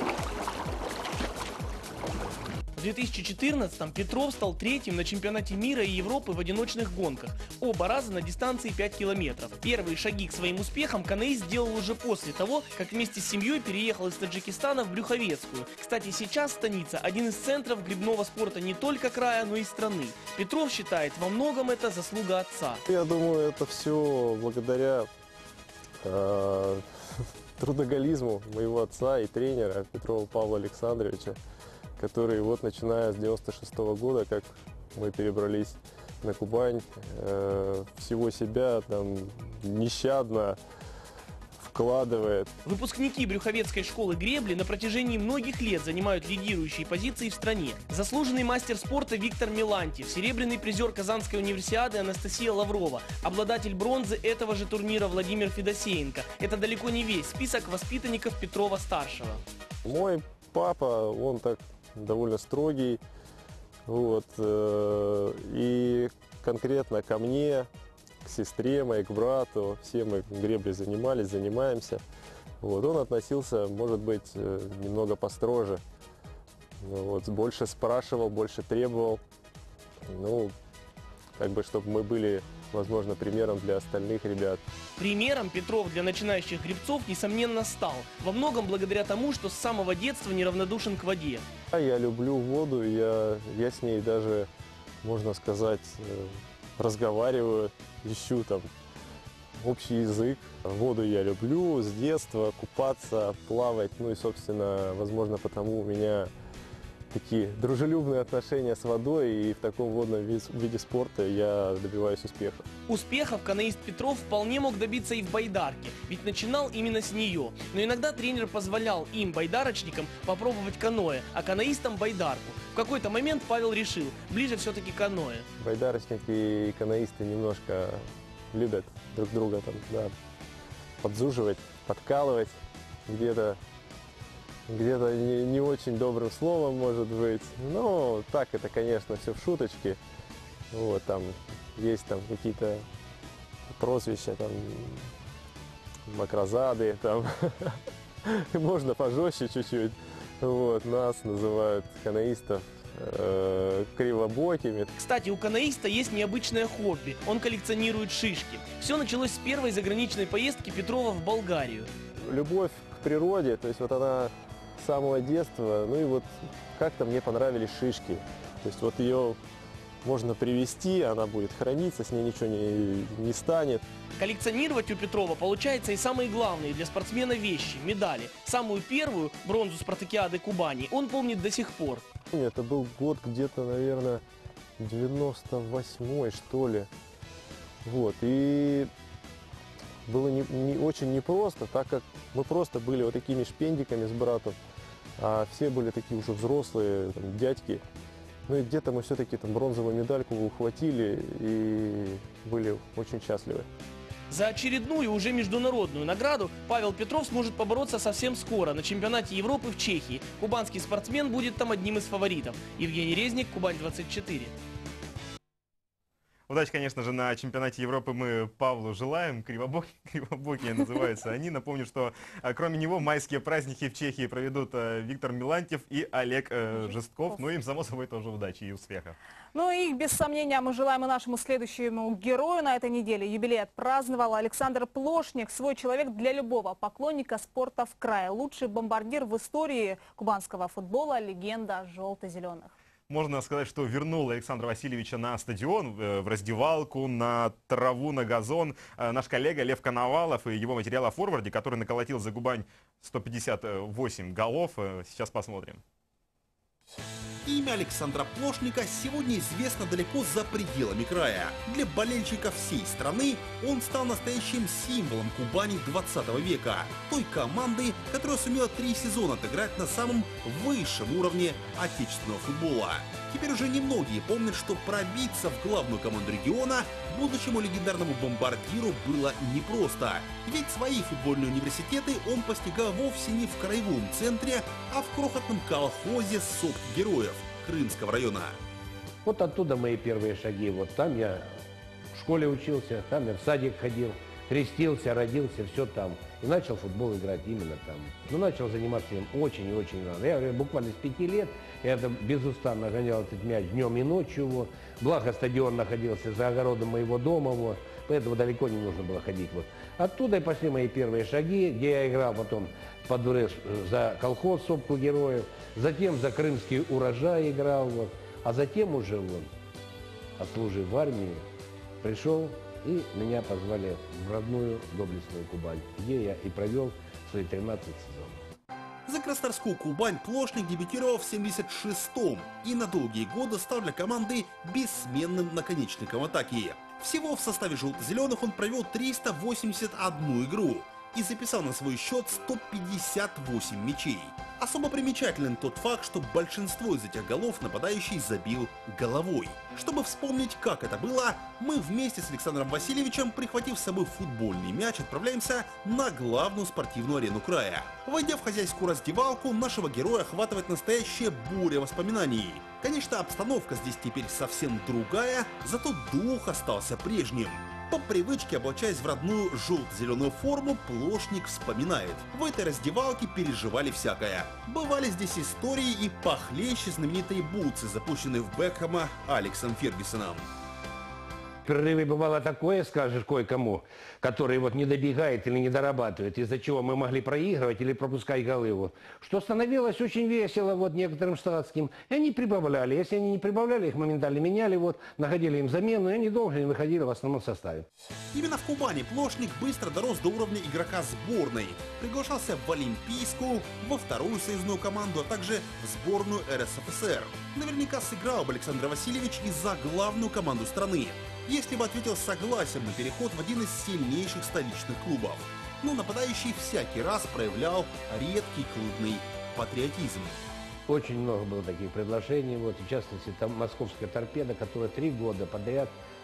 В 2014-м Петров стал 3-м на чемпионате мира и Европы в одиночных гонках, оба раза на дистанции 5 километров. Первые шаги к своим успехам каноист сделал уже после того, как вместе с семьей переехал из Таджикистана в Брюховецкую. Кстати, сейчас станица – один из центров гребного спорта не только края, но и страны. Петров считает, во многом это заслуга отца.
Я думаю, это все благодаря трудоголизму моего отца и тренера Петрова Павла Александровича, который вот начиная с 96-го года, как мы перебрались на Кубань, всего себя там нещадно вкладывает.
Выпускники Брюховецкой школы гребли на протяжении многих лет занимают лидирующие позиции в стране. Заслуженный мастер спорта Виктор Мелантьев, серебряный призер Казанской универсиады Анастасия Лаврова, обладатель бронзы этого же турнира Владимир Федосеенко. Это далеко не весь список воспитанников Петрова-старшего.
Мой папа, он так довольно строгий, вот, и конкретно ко мне, к сестре моей, к брату, все мы греблей занимались, занимаемся, вот, он относился, может быть, немного построже, вот, больше спрашивал, больше требовал, ну, как бы, чтобы мы были, возможно, примером для остальных ребят.
Примером Петров для начинающих гребцов, несомненно, стал. Во многом благодаря тому, что с самого детства неравнодушен к воде.
Я люблю воду, я с ней даже, можно сказать, разговариваю, ищу там общий язык. Воду я люблю с детства, купаться, плавать, ну и, собственно, возможно, потому у меня такие дружелюбные отношения с водой, и в таком водном виде спорта я добиваюсь успеха.
Успехов каноист Петров вполне мог добиться и в байдарке, ведь начинал именно с нее. Но иногда тренер позволял им, байдарочникам, попробовать каноэ, а каноистам байдарку. В какой-то момент Павел решил, ближе все-таки каноэ.
Байдарочники и каноисты немножко любят друг друга там, да, подзуживать, подкалывать, где-то не очень добрым словом, может быть. Но так это, конечно, все в шуточке. Вот, там есть там какие-то прозвища, там, макрозады, там, можно пожестче чуть-чуть. Вот, нас называют каноистов кривобокими.
Кстати, у каноиста есть необычное хобби. Он коллекционирует шишки. Все началось с первой заграничной поездки Петрова в Болгарию.
Любовь к природе, то есть вот она с самого детства, ну и вот как-то мне понравились шишки. То есть вот ее можно привезти, она будет храниться, с ней ничего не станет.
Коллекционировать у Петрова получается и самые главные для спортсмена вещи – медали. Самую первую, бронзу Спартакиады Кубани, он помнит до сих пор.
Это был год где-то, наверное, 98-й, что ли. Вот, и было очень непросто, так как мы просто были вот такими шпендиками с братом, а все были такие уже взрослые там, дядьки. Ну и где-то мы все-таки там бронзовую медальку ухватили и были очень счастливы.
За очередную уже международную награду Павел Петров сможет побороться совсем скоро на чемпионате Европы в Чехии. Кубанский спортсмен будет там одним из фаворитов. Евгений Резник, Кубань-24.
Удачи, конечно же, на чемпионате Европы мы Павлу желаем. Кривобокие называются они. Напомню, что кроме него майские праздники в Чехии проведут Виктор Милантьев и Олег Жестков. Ну им, само собой, тоже удачи и успеха.
Ну и без сомнения мы желаем и нашему следующему герою на этой неделе. Юбилей отпраздновал Александр Плошник. Свой человек для любого поклонника спорта в крае. Лучший бомбардир в истории кубанского футбола, легенда желто-зеленых.
Можно сказать, что вернул Александра Васильевича на стадион, в раздевалку, на траву, на газон. Наш коллега Лев Коновалов и его материал о форварде, который наколотил за Кубань 158 голов. Сейчас посмотрим.
Имя Александра Плошника сегодня известно далеко за пределами края. Для болельщиков всей страны он стал настоящим символом Кубани 20 века. Той команды, которая сумела 3 сезона отыграть на самом высшем уровне отечественного футбола. Теперь уже немногие помнят, что пробиться в главную команду региона будущему легендарному бомбардиру было непросто. Ведь свои футбольные университеты он постигал вовсе не в краевом центре, а в крохотном колхозе «Сопки героев» Крымского района.
Вот оттуда мои первые шаги. Вот там я в школе учился, там я в садик ходил, крестился, родился, все там. И начал в футбол играть именно там. Ну, начал заниматься им очень и очень рано. Я буквально с 5 лет, я безустанно гонял этот мяч днем и ночью. Вот. Благо стадион находился за огородом моего дома, вот. Поэтому далеко не нужно было ходить. Вот. Оттуда и пошли мои первые шаги, где я играл потом по дуре за колхоз «Сопку героев», затем за крымский урожай играл, вот. А затем уже, вот, отслужив в армии, пришел и меня позвали в родную доблестную Кубань, где я и провел свои 13 сезонов.
За Красноярскую Кубань Плошник дебютировал в 76-м и на долгие годы стал для команды бессменным наконечником атаки. Всего в составе желто-зеленых он провел 381 игру и записал на свой счет 158 мячей. Особо примечателен тот факт, что большинство из этих голов нападающий забил головой. Чтобы вспомнить, как это было, мы вместе с Александром Васильевичем, прихватив с собой футбольный мяч, отправляемся на главную спортивную арену края. Войдя в хозяйскую раздевалку, нашего героя охватывает настоящая буря воспоминаний. Конечно, обстановка здесь теперь совсем другая, зато дух остался прежним. По привычке, облачаясь в родную желто-зеленую форму, Плошник вспоминает. В этой раздевалке переживали всякое. Бывали здесь истории и похлеще знаменитой бутсы, запущенной в Бекхэма Алексом Фергюсоном.
В перерыве бывало такое, скажешь кое-кому, который вот не добегает или не дорабатывает, из-за чего мы могли проигрывать или пропускать голы, вот, что становилось очень весело вот некоторым штатским. И они прибавляли. Если они не прибавляли, их моментально меняли, вот, находили им замену, и они долго не выходили в основном составе.
Именно в Кубани Плошник быстро дорос до уровня игрока сборной. Приглашался в Олимпийскую, во вторую союзную команду, а также в сборную РСФСР. Наверняка сыграл бы Александр Васильевич и за главную команду страны, если бы ответил согласием на переход в один из сильнейших столичных клубов. Но нападающий всякий раз проявлял редкий клубный патриотизм.
Очень много было таких предложений. Вот, в частности, там московская «Торпеда», которая 3 года подряд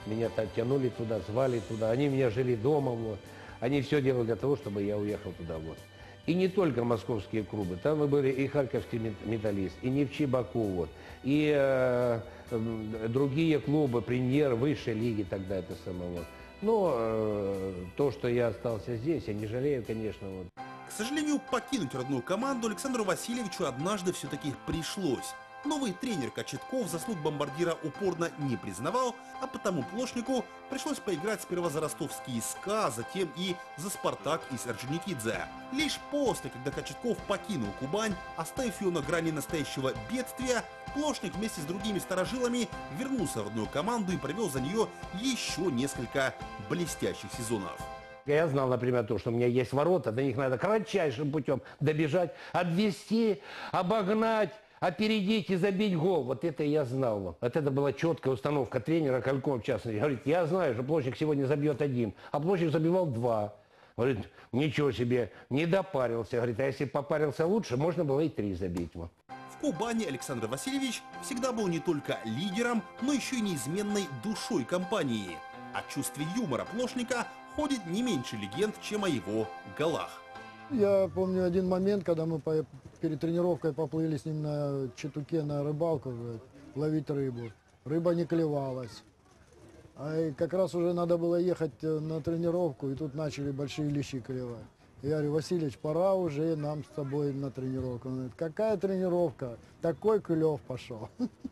Меня тянули туда, звали туда. Они меня жили дома, вот. Они все делали для того, чтобы я уехал туда, вот. И не только московские клубы. Там и были и Харьковский Металлист, и Нефтьчи-Баку, вот. И другие клубы, Премьер, высшей лиги тогда это самое, вот. Но то, что я остался здесь, я не жалею, конечно, вот.
К сожалению, покинуть родную команду Александру Васильевичу однажды все-таки пришлось. Новый тренер Кочетков заслуг бомбардира упорно не признавал, а потому Плошнику пришлось поиграть сперва за ростовский СКА, затем и за Спартак из Орджоникидзе. Лишь после, когда Кочетков покинул Кубань, оставив ее на грани настоящего бедствия, Плошник вместе с другими старожилами вернулся в родную команду и провел за нее еще несколько блестящих сезонов.
Я знал, например, то, что у меня есть ворота, до них надо кратчайшим путем добежать, обвести, обогнать, опередить и забить гол. Вот это я знал. Вот это была четкая установка тренера Колькова, в частности. Говорит, я знаю, что Плошник сегодня забьет 1, а Плошник забивал 2. Говорит, ничего себе, не допарился. Говорит, а если попарился лучше, можно было и 3 забить.
В Кубани Александр Васильевич всегда был не только лидером, но еще и неизменной душой компании. О чувстве юмора Плошника ходит не меньше легенд, чем о его голах.
Я помню один момент, когда мы перед тренировкой поплыли с ним на Читуке на рыбалку ловить рыбу. Рыба не клевалась. А как раз уже надо было ехать на тренировку, и тут начали большие лещи клевать. Я говорю, Васильевич, пора уже нам с тобой на тренировку. Он говорит, какая тренировка? Такой клев пошел.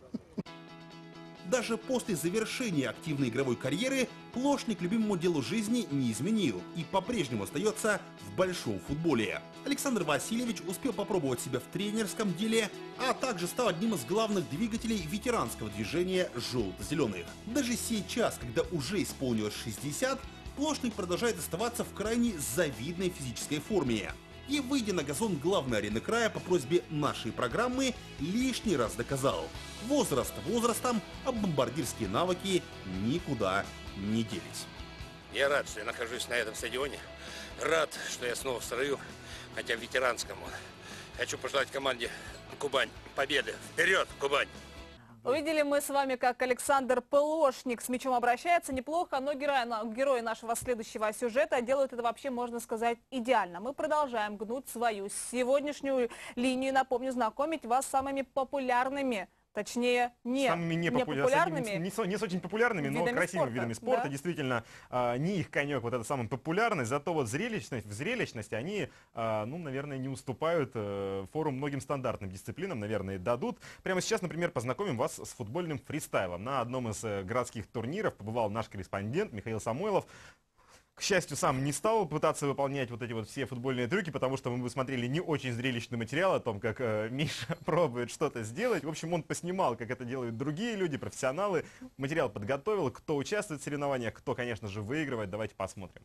Даже после завершения активной игровой карьеры Плошник любимому делу жизни не изменил и по-прежнему остается в большом футболе. Александр Васильевич успел попробовать себя в тренерском деле, а также стал одним из главных двигателей ветеранского движения «Желто-зеленых». Даже сейчас, когда уже исполнилось 60, Плошник продолжает оставаться в крайне завидной физической форме. И, выйдя на газон главной арены края по просьбе нашей программы, лишний раз доказал. Возраст возрастом, а бомбардирские навыки никуда не делись.
Я рад, что я нахожусь на этом стадионе. Рад, что я снова в строю, хотя в ветеранском. Хочу пожелать команде Кубань победы. Вперед, Кубань!
Увидели мы с вами, как Александр Плошник с мячом обращается неплохо, но герои нашего следующего сюжета делают это вообще, можно сказать, идеально. Мы продолжаем гнуть свою сегодняшнюю линию. Напомню, знакомить вас с самыми популярными, точнее, не популярными,
не с очень популярными, но красивыми видами спорта.
Да?
Действительно, не их конек, вот это самая популярность, зато вот в зрелищности они, ну, наверное, не уступают фору многим стандартным дисциплинам, наверное, дадут. Прямо сейчас, например, познакомим вас с футбольным фристайлом. На одном из городских турниров побывал наш корреспондент Михаил Самойлов. К счастью, сам не стал пытаться выполнять вот эти вот все футбольные трюки, потому что мы бы смотрели не очень зрелищный материал о том, как Миша пробует что-то сделать. В общем, он поснимал, как это делают другие люди, профессионалы. Материал подготовил, кто участвует в соревнованиях, кто, конечно же, выигрывает. Давайте посмотрим.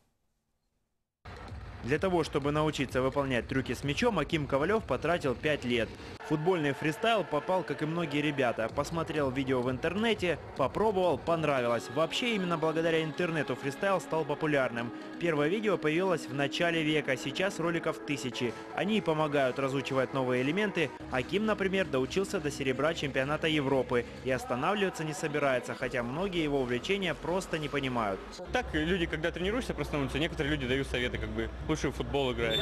Для того, чтобы научиться выполнять трюки с мячом, Аким Ковалев потратил 5 лет. В футбольный фристайл попал, как и многие ребята. Посмотрел видео в интернете, попробовал, понравилось. Вообще, именно благодаря интернету фристайл стал популярным. Первое видео появилось в начале века, сейчас роликов 1000. Они помогают разучивать новые элементы. Аким, например, доучился до серебра чемпионата Европы и останавливаться не собирается, хотя многие его увлечения просто не понимают.
Так, люди, когда тренируешься просто на улице, некоторые люди дают советы, как бы лучше в футбол играть.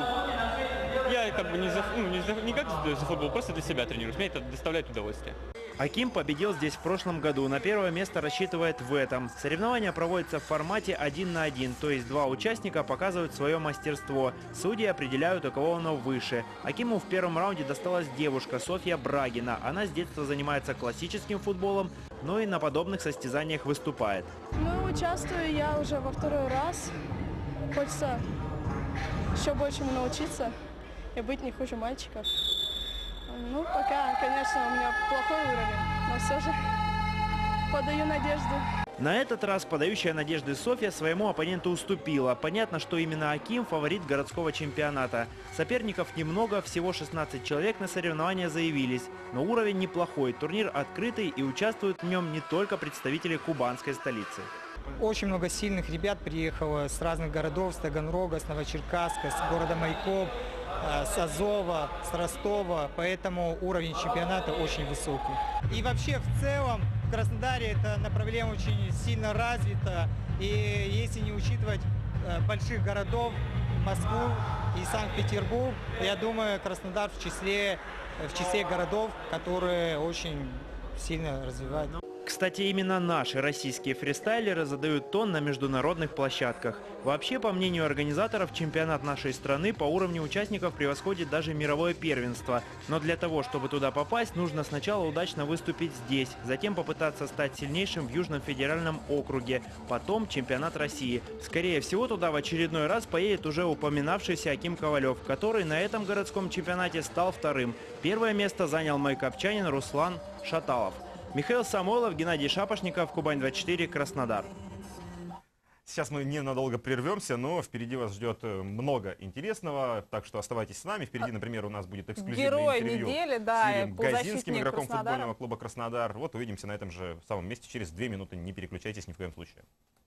Я как бы не как за футбол, просто для себя тренируюсь. Мне это доставляет удовольствие.
Аким победил здесь в прошлом году. На первое место рассчитывает в этом. Соревнования проводятся в формате 1 на 1, то есть 2 участника показывают свое мастерство. Судьи определяют, у кого оно выше. Акиму в первом раунде досталась девушка Софья Брагина. Она с детства занимается классическим футболом, но и на подобных состязаниях выступает.
Ну, участвую я уже во 2-й раз. Хочется еще большему научиться и быть не хуже мальчиков. Ну, пока, конечно, у меня плохой уровень, но все же подаю надежду.
На этот раз подающая надежды Софья своему оппоненту уступила. Понятно, что именно Аким фаворит городского чемпионата. Соперников немного, всего 16 человек на соревнования заявились. Но уровень неплохой, турнир открытый и участвуют в нем не только представители кубанской столицы.
Очень много сильных ребят приехало с разных городов, с Таганрога, с Новочеркасска, с города Майкоп, с Азова, с Ростова, поэтому уровень чемпионата очень высокий. И вообще в целом в Краснодаре это направление очень сильно развито. И если не учитывать больших городов, Москву и Санкт-Петербург, я думаю, Краснодар в числе городов, которые очень сильно развивают.
Кстати, именно наши российские фристайлеры задают тон на международных площадках. Вообще, по мнению организаторов, чемпионат нашей страны по уровню участников превосходит даже мировое первенство. Но для того, чтобы туда попасть, нужно сначала удачно выступить здесь, затем попытаться стать сильнейшим в Южном федеральном округе, потом чемпионат России. Скорее всего, туда в очередной раз поедет уже упоминавшийся Аким Ковалев, который на этом городском чемпионате стал вторым. Первое место занял майкопчанин Руслан Шаталов. Михаил Самойлов, Геннадий Шапошников, Кубань-24, Краснодар.
Сейчас мы ненадолго прервемся, но впереди вас ждет много интересного, так что оставайтесь с нами. Впереди, например, у нас будет эксклюзивное интервью
недели,
с Юрием Газинским, игроком
Краснодара.
футбольного клуба «Краснодар». Вот увидимся на этом же самом месте через 2 минуты. Не переключайтесь ни в коем случае.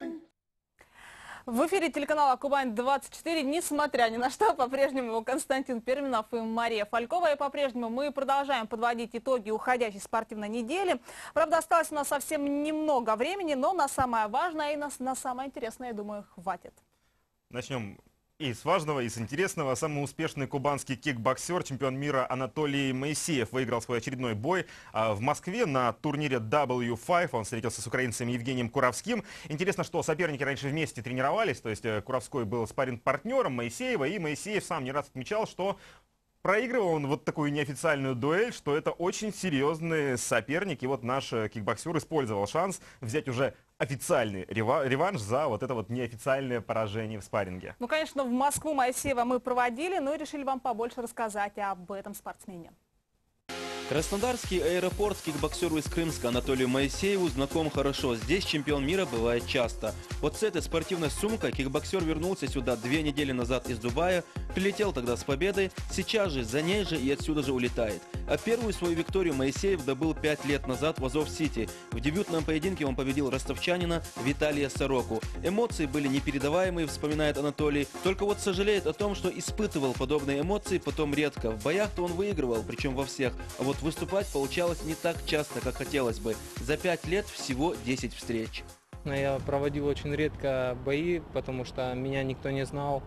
В эфире телеканала «Кубань-24», несмотря ни на что, по-прежнему Константин Перминов и Мария Фалькова. И по-прежнему мы продолжаем подводить итоги уходящей спортивной недели. Правда, осталось у нас совсем немного времени, но на самое важное и на самое интересное, я думаю, хватит.
Начнем и с важного, и с интересного. Самый успешный кубанский кикбоксер, чемпион мира Анатолий Моисеев выиграл свой очередной бой в Москве на турнире W5. Он встретился с украинцем Евгением Куровским. Интересно, что соперники раньше вместе тренировались, то есть Куровской был спарринг-партнером Моисеева, и Моисеев сам не раз отмечал, что проигрывал он вот такую неофициальную дуэль, что это очень серьезный соперник. И вот наш кикбоксер использовал шанс взять уже официальный реванш за вот это вот неофициальное поражение в спарринге.
Ну, конечно, в Москву Моисеева мы проводили, но и решили вам побольше рассказать об этом спортсмене.
Краснодарский аэропорт кикбоксеру из Крымска Анатолию Моисееву знаком хорошо. Здесь чемпион мира бывает часто. Вот с этой спортивной сумкой кикбоксер вернулся сюда 2 недели назад из Дубая, прилетел тогда с победой, сейчас же за ней же и отсюда же улетает. А первую свою викторию Моисеев добыл 5 лет назад в Азов-Сити. В дебютном поединке он победил ростовчанина Виталия Сороку. Эмоции были непередаваемые, вспоминает Анатолий, только вот сожалеет о том, что испытывал подобные эмоции потом редко. В боях-то он выигрывал, причем во всех, а вот выступать получалось не так часто, как хотелось бы. За 5 лет всего 10 встреч.
Я проводил очень редко бои, потому что меня никто не знал,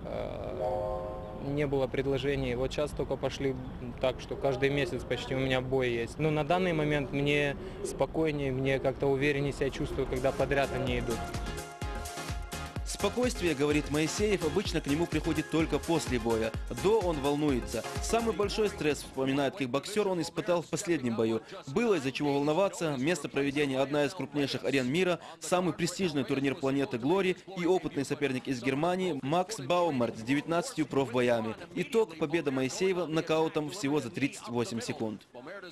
не было предложений. Вот сейчас только пошли так, что каждый месяц почти у меня бой есть. Но на данный момент мне спокойнее, мне как-то увереннее себя чувствую, когда подряд они идут.
Спокойствие, говорит Моисеев, обычно к нему приходит только после боя. До он волнуется. Самый большой стресс, вспоминает кикбоксер, он испытал в последнем бою. Было из-за чего волноваться. Место проведения – одна из крупнейших арен мира, самый престижный турнир планеты Глори и опытный соперник из Германии Макс Баумерт с 19 профбоями. Итог – победа Моисеева нокаутом всего за 38 секунд.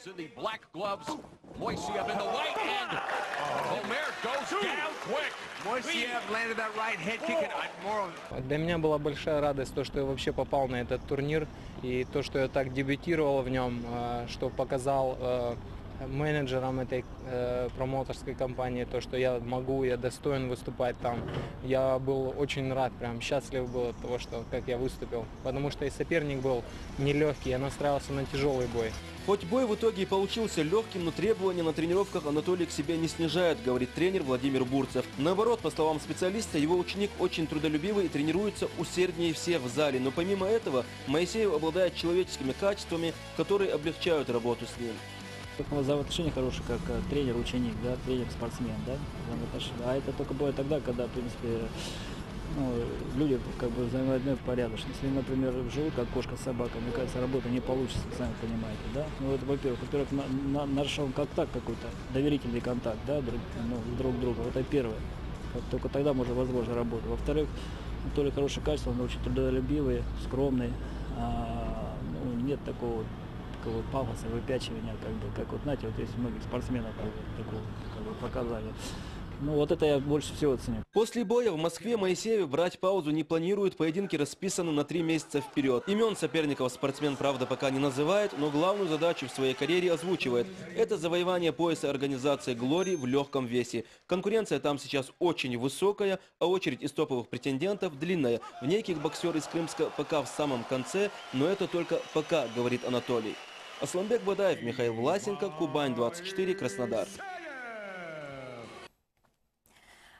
Для меня была большая радость, то, что я вообще попал на этот турнир, и то, что я так дебютировал в нем, что показал менеджерам этой промоутерской компании, то, что я могу, я достоин выступать там. Я был очень рад, прям счастлив был от того, что как я выступил, потому что и соперник был нелегкий, я настраивался на тяжелый бой.
Хоть бой в итоге и получился легким, но требования на тренировках Анатолий к себе не снижает, говорит тренер Владимир Бурцев. Наоборот, по словам специалиста, его ученик очень трудолюбивый и тренируется усерднее всех в зале. Но помимо этого, Моисеев обладает человеческими качествами, которые облегчают работу с ним.
Взаимоотношения хорошие, как тренер-ученик, да, тренер-спортсмен, да, а это только бывает тогда, когда, в принципе, люди как бы взаимопорядочны. Если, например, живут как кошка с собакой, мне кажется, работа не получится, сами понимаете, да. Ну, это, во-первых. Во-вторых, нашел контакт какой-то, доверительный контакт, да, друг друга, это первое. Только тогда можно возможно работать. Во-вторых, Анатолий хорошее качество, он очень трудолюбивый, скромный, нет такого пафоса, выпячивания, как вот, знаете, вот есть многих спортсменов такого показания. Ну вот это я больше всего ценю.
После боя в Москве Моисеев брать паузу не планирует, поединки расписаны на 3 месяца вперед. Имен соперников спортсмен, правда, пока не называет, но главную задачу в своей карьере озвучивает. Это завоевание пояса организации «Глори» в легком весе. Конкуренция там сейчас очень высокая, а очередь из топовых претендентов длинная. В ней кикбоксер из Крымска пока в самом конце, но это только пока, говорит Анатолий. Асланбек Бадаев, Михаил Власенко, Кубань-24, Краснодар.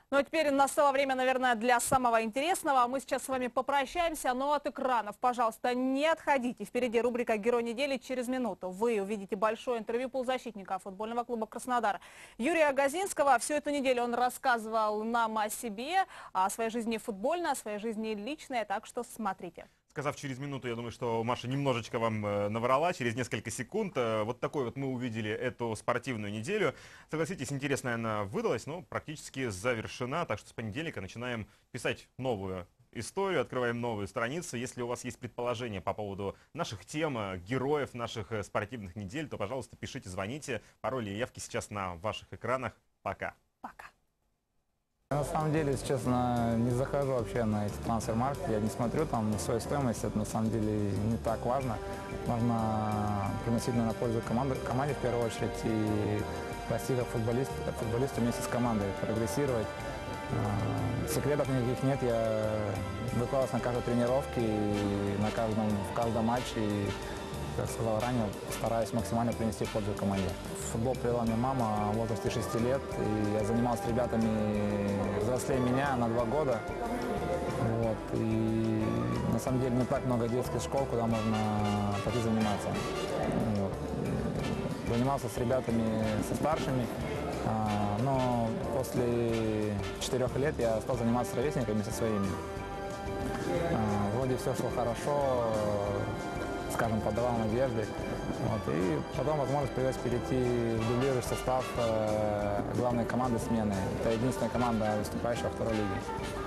Ну а теперь настало время, наверное, для самого интересного. Мы сейчас с вами попрощаемся, но от экранов, пожалуйста, не отходите. Впереди рубрика «Герой недели» через минуту. Вы увидите большое интервью полузащитника футбольного клуба «Краснодар» Юрия Газинского. Всю эту неделю он рассказывал нам о себе, о своей жизни футбольной, о своей жизни личной, так что смотрите.
Сказав через минуту, я думаю, что Маша немножечко вам наврала, через несколько секунд. Вот такой вот мы увидели эту спортивную неделю. Согласитесь, интересная она выдалась, но практически завершена. Так что с понедельника начинаем писать новую историю, открываем новую страницу. Если у вас есть предположения по поводу наших тем, героев наших спортивных недель, то, пожалуйста, пишите, звоните. Пароли и явки сейчас на ваших экранах. Пока.
Пока.
На самом деле, если честно, не захожу вообще на эти трансфер-маркеты, я не смотрю там на свою стоимость, это на самом деле не так важно. Важно приносить, наверное, пользу команде в первую очередь и расти как футболисту вместе с командой, прогрессировать. Секретов никаких нет, я выкладываюсь на каждой тренировке, и в каждом матче, и, как сказал ранее, стараюсь максимально принести пользу команде. В футбол привела мне мама в возрасте 6 лет, и я занимался с ребятами взрослее меня на 2 года. Вот. И на самом деле не так много детских школ, куда можно пойти заниматься. Вот. Занимался с ребятами, со старшими, но после 4 лет я стал заниматься с ровесниками, со своими. Вроде все шло хорошо, скажем, подавал надежды. Вот. И потом возможность появилась перейти в дублирующий состав главной команды смены. Это единственная команда, выступающая во второй лиге.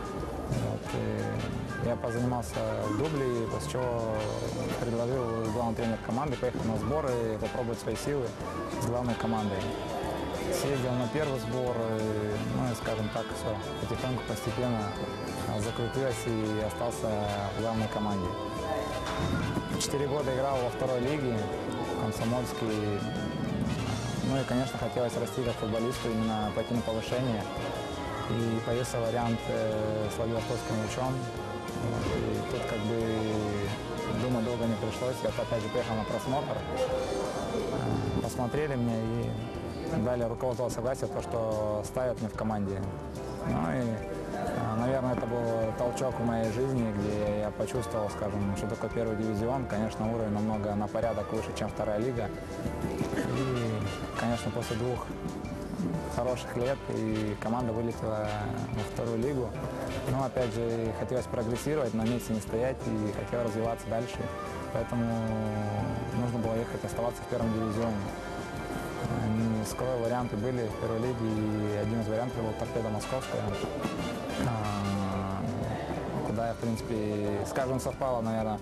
Вот. Я позанимался в дубле, после чего предложил главный тренер команды поехать на сборы, попробовать свои силы с главной командой. Съездил на первый сбор, ну и, скажем так, все потихоньку, постепенно закрутилось и остался в главной команде. 4 года играл во второй лиге, Комсомольский. Ну и, конечно, хотелось расти как футболисту, именно пойти на повышение. И появился вариант с Владивостокским Лучом. И тут как бы думать долго не пришлось. Я опять же приехал на просмотр. Посмотрели мне и дали руководство согласия, то, что ставят мне в команде. Ну и, наверное, это был толчок в моей жизни, где я почувствовал, скажем, что такое первый дивизион. Конечно, уровень намного на порядок выше, чем вторая лига. И, конечно, после 2 хороших лет и команда вылетела во вторую лигу. Но, опять же, хотелось прогрессировать, на месте не стоять и хотел развиваться дальше. Поэтому нужно было ехать, оставаться в первом дивизионе. Несколько варианты были в первой лиге, и один из вариантов был «Торпедо Московская», куда я, в принципе, скажем, совпало, наверное,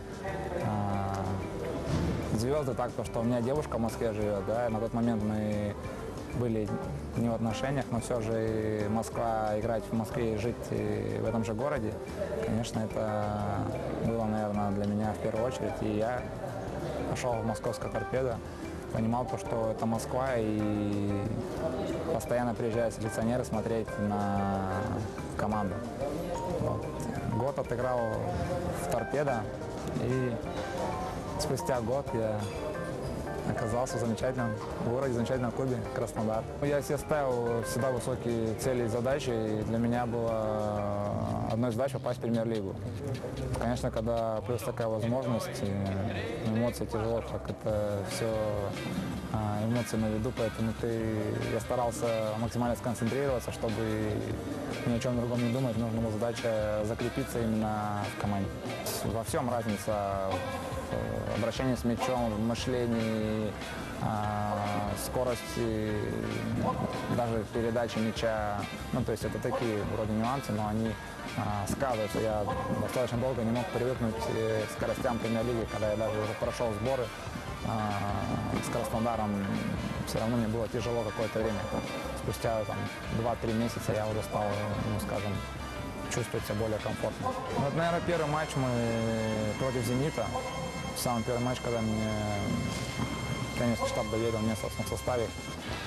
звезды так, что у меня девушка в Москве живет, да, и на тот момент мы были не в отношениях, но все же Москва, играть в Москве и жить в этом же городе, конечно, это было, наверное, для меня в первую очередь, и я пошел в московское «Торпедо». Понимал то, что это Москва, и постоянно приезжают селекционеры смотреть на команду. Вот. Год отыграл в «Торпедо», и спустя год я оказался в замечательном городе, в замечательном клубе «Краснодар». Я себе ставил всегда высокие цели и задачи, и для меня было одной из задач попасть в премьер-лигу. Конечно, когда плюс такая возможность, эмоции тяжело, так это все эмоции на виду, поэтому я старался максимально сконцентрироваться, чтобы ни о чем другом не думать. Нужна была задача закрепиться именно в команде. Во всем разница в обращении с мячом, в мышлении, скорости, даже передачи мяча. Ну, то есть это такие вроде нюансы, но они сказываются. Я достаточно долго не мог привыкнуть к скоростям премьер-лиги, когда я даже уже прошел сборы с Краснодаром. Все равно мне было тяжело какое-то время. Спустя 2-3 месяца я уже стал, ну, скажем, чувствовать себя более комфортно. Вот, наверное, первый матч мы против «Зенита». Самый первый матч, когда мне, конечно, штаб доверил мне, собственно, в составе.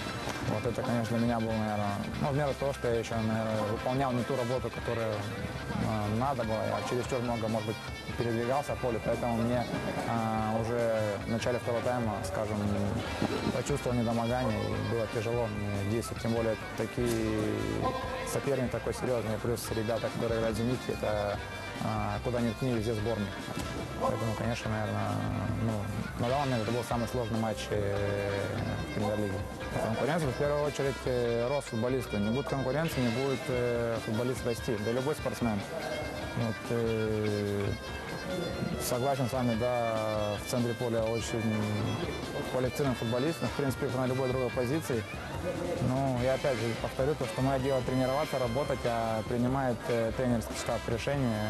Вот это, конечно, для меня было, наверное, в меру того, что я еще, наверное, выполнял не ту работу, которую надо было. Я чересчур много, может быть, передвигался по полю, поэтому мне уже в начале второго тайма, скажем, почувствовал недомогание, и было тяжело мне действовать. Тем более такие соперник такой серьезный, плюс ребята, которые играют в «Зените», это куда ни ткни, везде сборник. Поэтому, конечно, наверное, на данный момент это был самый сложный матч в премьер-лиге. Конкуренция, в первую очередь, рост футболиста. Не будет конкуренции, не будет футболист расти. Да любой спортсмен. Вот, согласен с вами, да, в центре поля очень квалифицированный футболист, в принципе, на любой другой позиции. Ну, я опять же повторю то, что мое дело тренироваться, работать, а принимает тренерский штаб решения.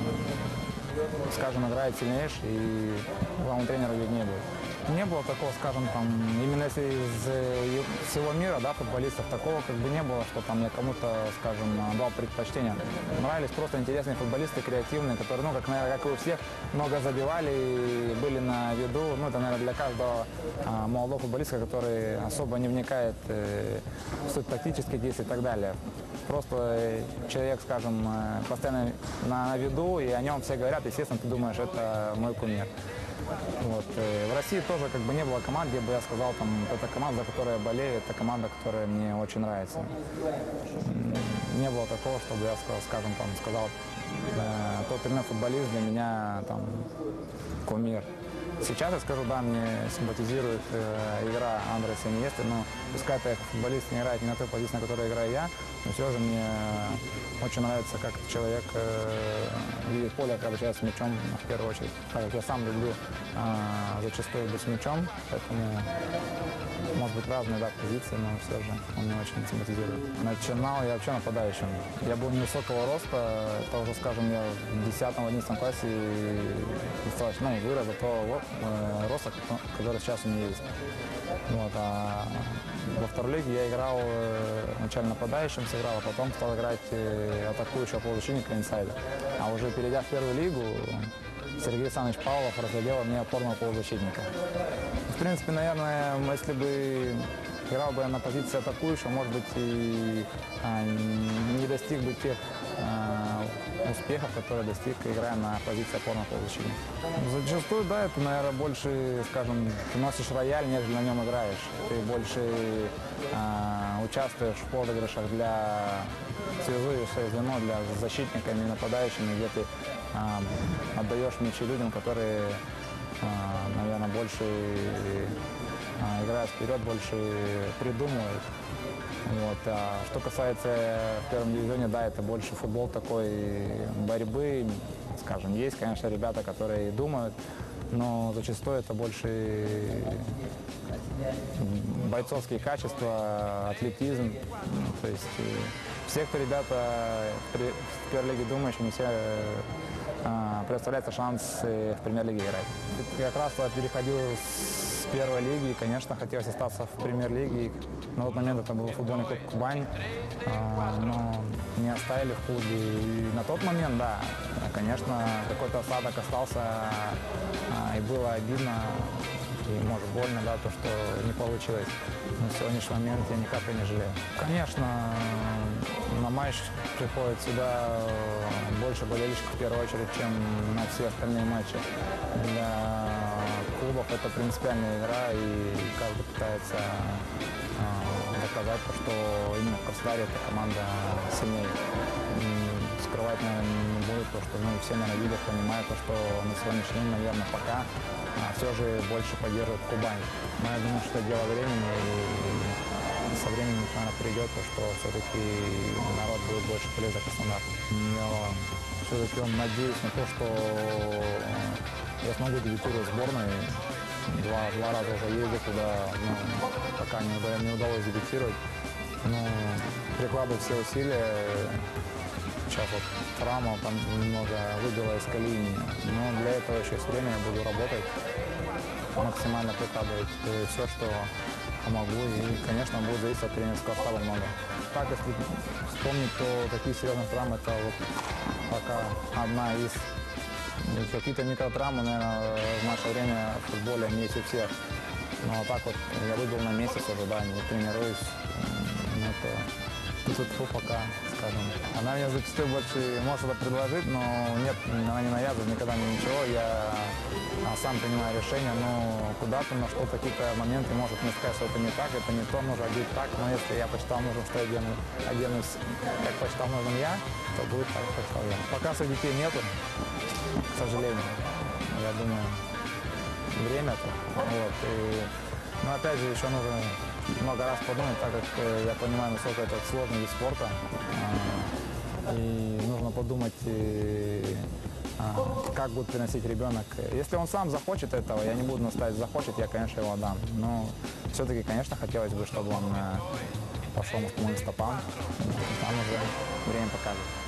Скажем, играет сильнейший, и главного тренера виднее будет. Не было такого, скажем, там, именно если из всего мира, да, футболистов, такого как бы не было, что там я кому-то, скажем, дал предпочтение. Нравились просто интересные футболисты, креативные, которые, как, наверное, как и у всех, много забивали и были на виду. Ну, это, наверное, для каждого молодого футболиста, который особо не вникает в суть тактических действий и так далее. Просто человек, скажем, постоянно на виду, и о нем все говорят, естественно, ты думаешь, это мой кумир. Вот. В России тоже как бы не было команд, где бы я сказал, там, это команда, за которую я болею, это команда, которая мне очень нравится. Не было такого, чтобы я сказал, скажем, там, сказал, тот или иной футболист для меня там кумир. Сейчас я скажу, да, мне симпатизирует игра Андреса Иньесты, но пускай этот футболист не играет не на той позиции, на которой играю я, но все же мне очень нравится, как человек видит поле, когда общается с мячом, в первую очередь. Так как я сам люблю зачастую быть с мячом, поэтому, может быть, разные, да, позиции, но все же он мне очень симпатизирует. Начинал я вообще нападающим. Я был невысокого роста, это уже, скажем, я в 10-11 классе достаточно вырос до того роста, который сейчас у меня есть. Вот, а во второй лиге я играл вначале нападающим, сыграл, а потом стал играть атакующего полузащитника инсайда. А уже перейдя в первую лигу, Сергей Александрович Павлов разглядел мне опорного полузащитника. В принципе, наверное, если бы играл бы я на позиции атакующего, может быть, и не достиг бы тех успехов, которые достиг, играя на позиции опорного полузащитника. Зачастую, да, это, наверное, больше, скажем, ты носишь рояль, нежели на нем играешь. Ты больше участвуешь в подыгрышах для связуешь свое звено для защитниками и нападающими, где ты отдаешь мячи людям, которые, наверное, больше играют вперед, больше придумывают. Вот. А что касается в первом дивизионе, да, это больше футбол такой борьбы. Скажем, есть, конечно, ребята, которые думают, но зачастую это больше бойцовские качества, атлетизм. То есть все, кто ребята в первой лиге думающие, не все представляется шанс в премьер-лиге играть. Как раз переходил с первой лиги, и, конечно, хотелось остаться в премьер-лиге. На тот момент это был футбольный клуб «Кубань», но не оставили в клубе. И на тот момент, да, конечно, какой-то осадок остался, и было обидно, и, может, больно, да, то, что не получилось. Но в сегодняшний момент я ни капли не жалею. Конечно, на матч приходит сюда больше болельщиков в первую очередь, чем на все остальные матчи. Для клубов это принципиальная игра, и каждый пытается доказать, что именно в Краснодаре эта команда сильнее. Скрывать, наверное, не будет, то, что все, наверное, видят, понимают, то, что на сегодняшний день, наверное, пока все же больше поддерживает Кубань. Но я думаю, что это дело времени, и со временем, наверное, придет, то, что все-таки народ будет больше болеть за Краснодар. Я все-таки надеюсь на то, что я смогу дебютировать в сборной. Два раза уже ездил туда, но пока не удалось дебютировать. Но прикладываю все усилия. Сейчас вот травма там немного выбила из колеи. Но для этого еще есть время, я буду работать, максимально прикладывать все, что могу. И, конечно, будет зависеть от тренерского штаба много. Так, если вспомнить, то такие серьезные травмы, это вот пока одна из. Какие-то микротравмы, наверное, в наше время в футболе не есть у всех. Но так вот я выбил на месяц уже, да, не тренируюсь. Ну, то тут пока, скажем. Она мне зачастую больше может это предложить, но нет, она не навязывает никогда мне ничего. Я сам принимаю решение, но куда-то, на что-то, какие-то моменты может мне сказать, что это не так, это не то, нужно одеть так. Но если я посчитал нужным, что я оденусь, как посчитал нужным я, то будет так, как посчитал я. Пока своих детей нету, к сожалению. Я думаю, время-то. Вот. Но опять же, еще нужно много раз подумать, так как я понимаю, насколько это сложный вид спорта. И нужно подумать, как будет приносить ребенок. Если он сам захочет этого, я не буду наставить, захочет, я, конечно, его дам. Но все-таки, конечно, хотелось бы, чтобы он пошел по моим стопам. Там уже время покажет.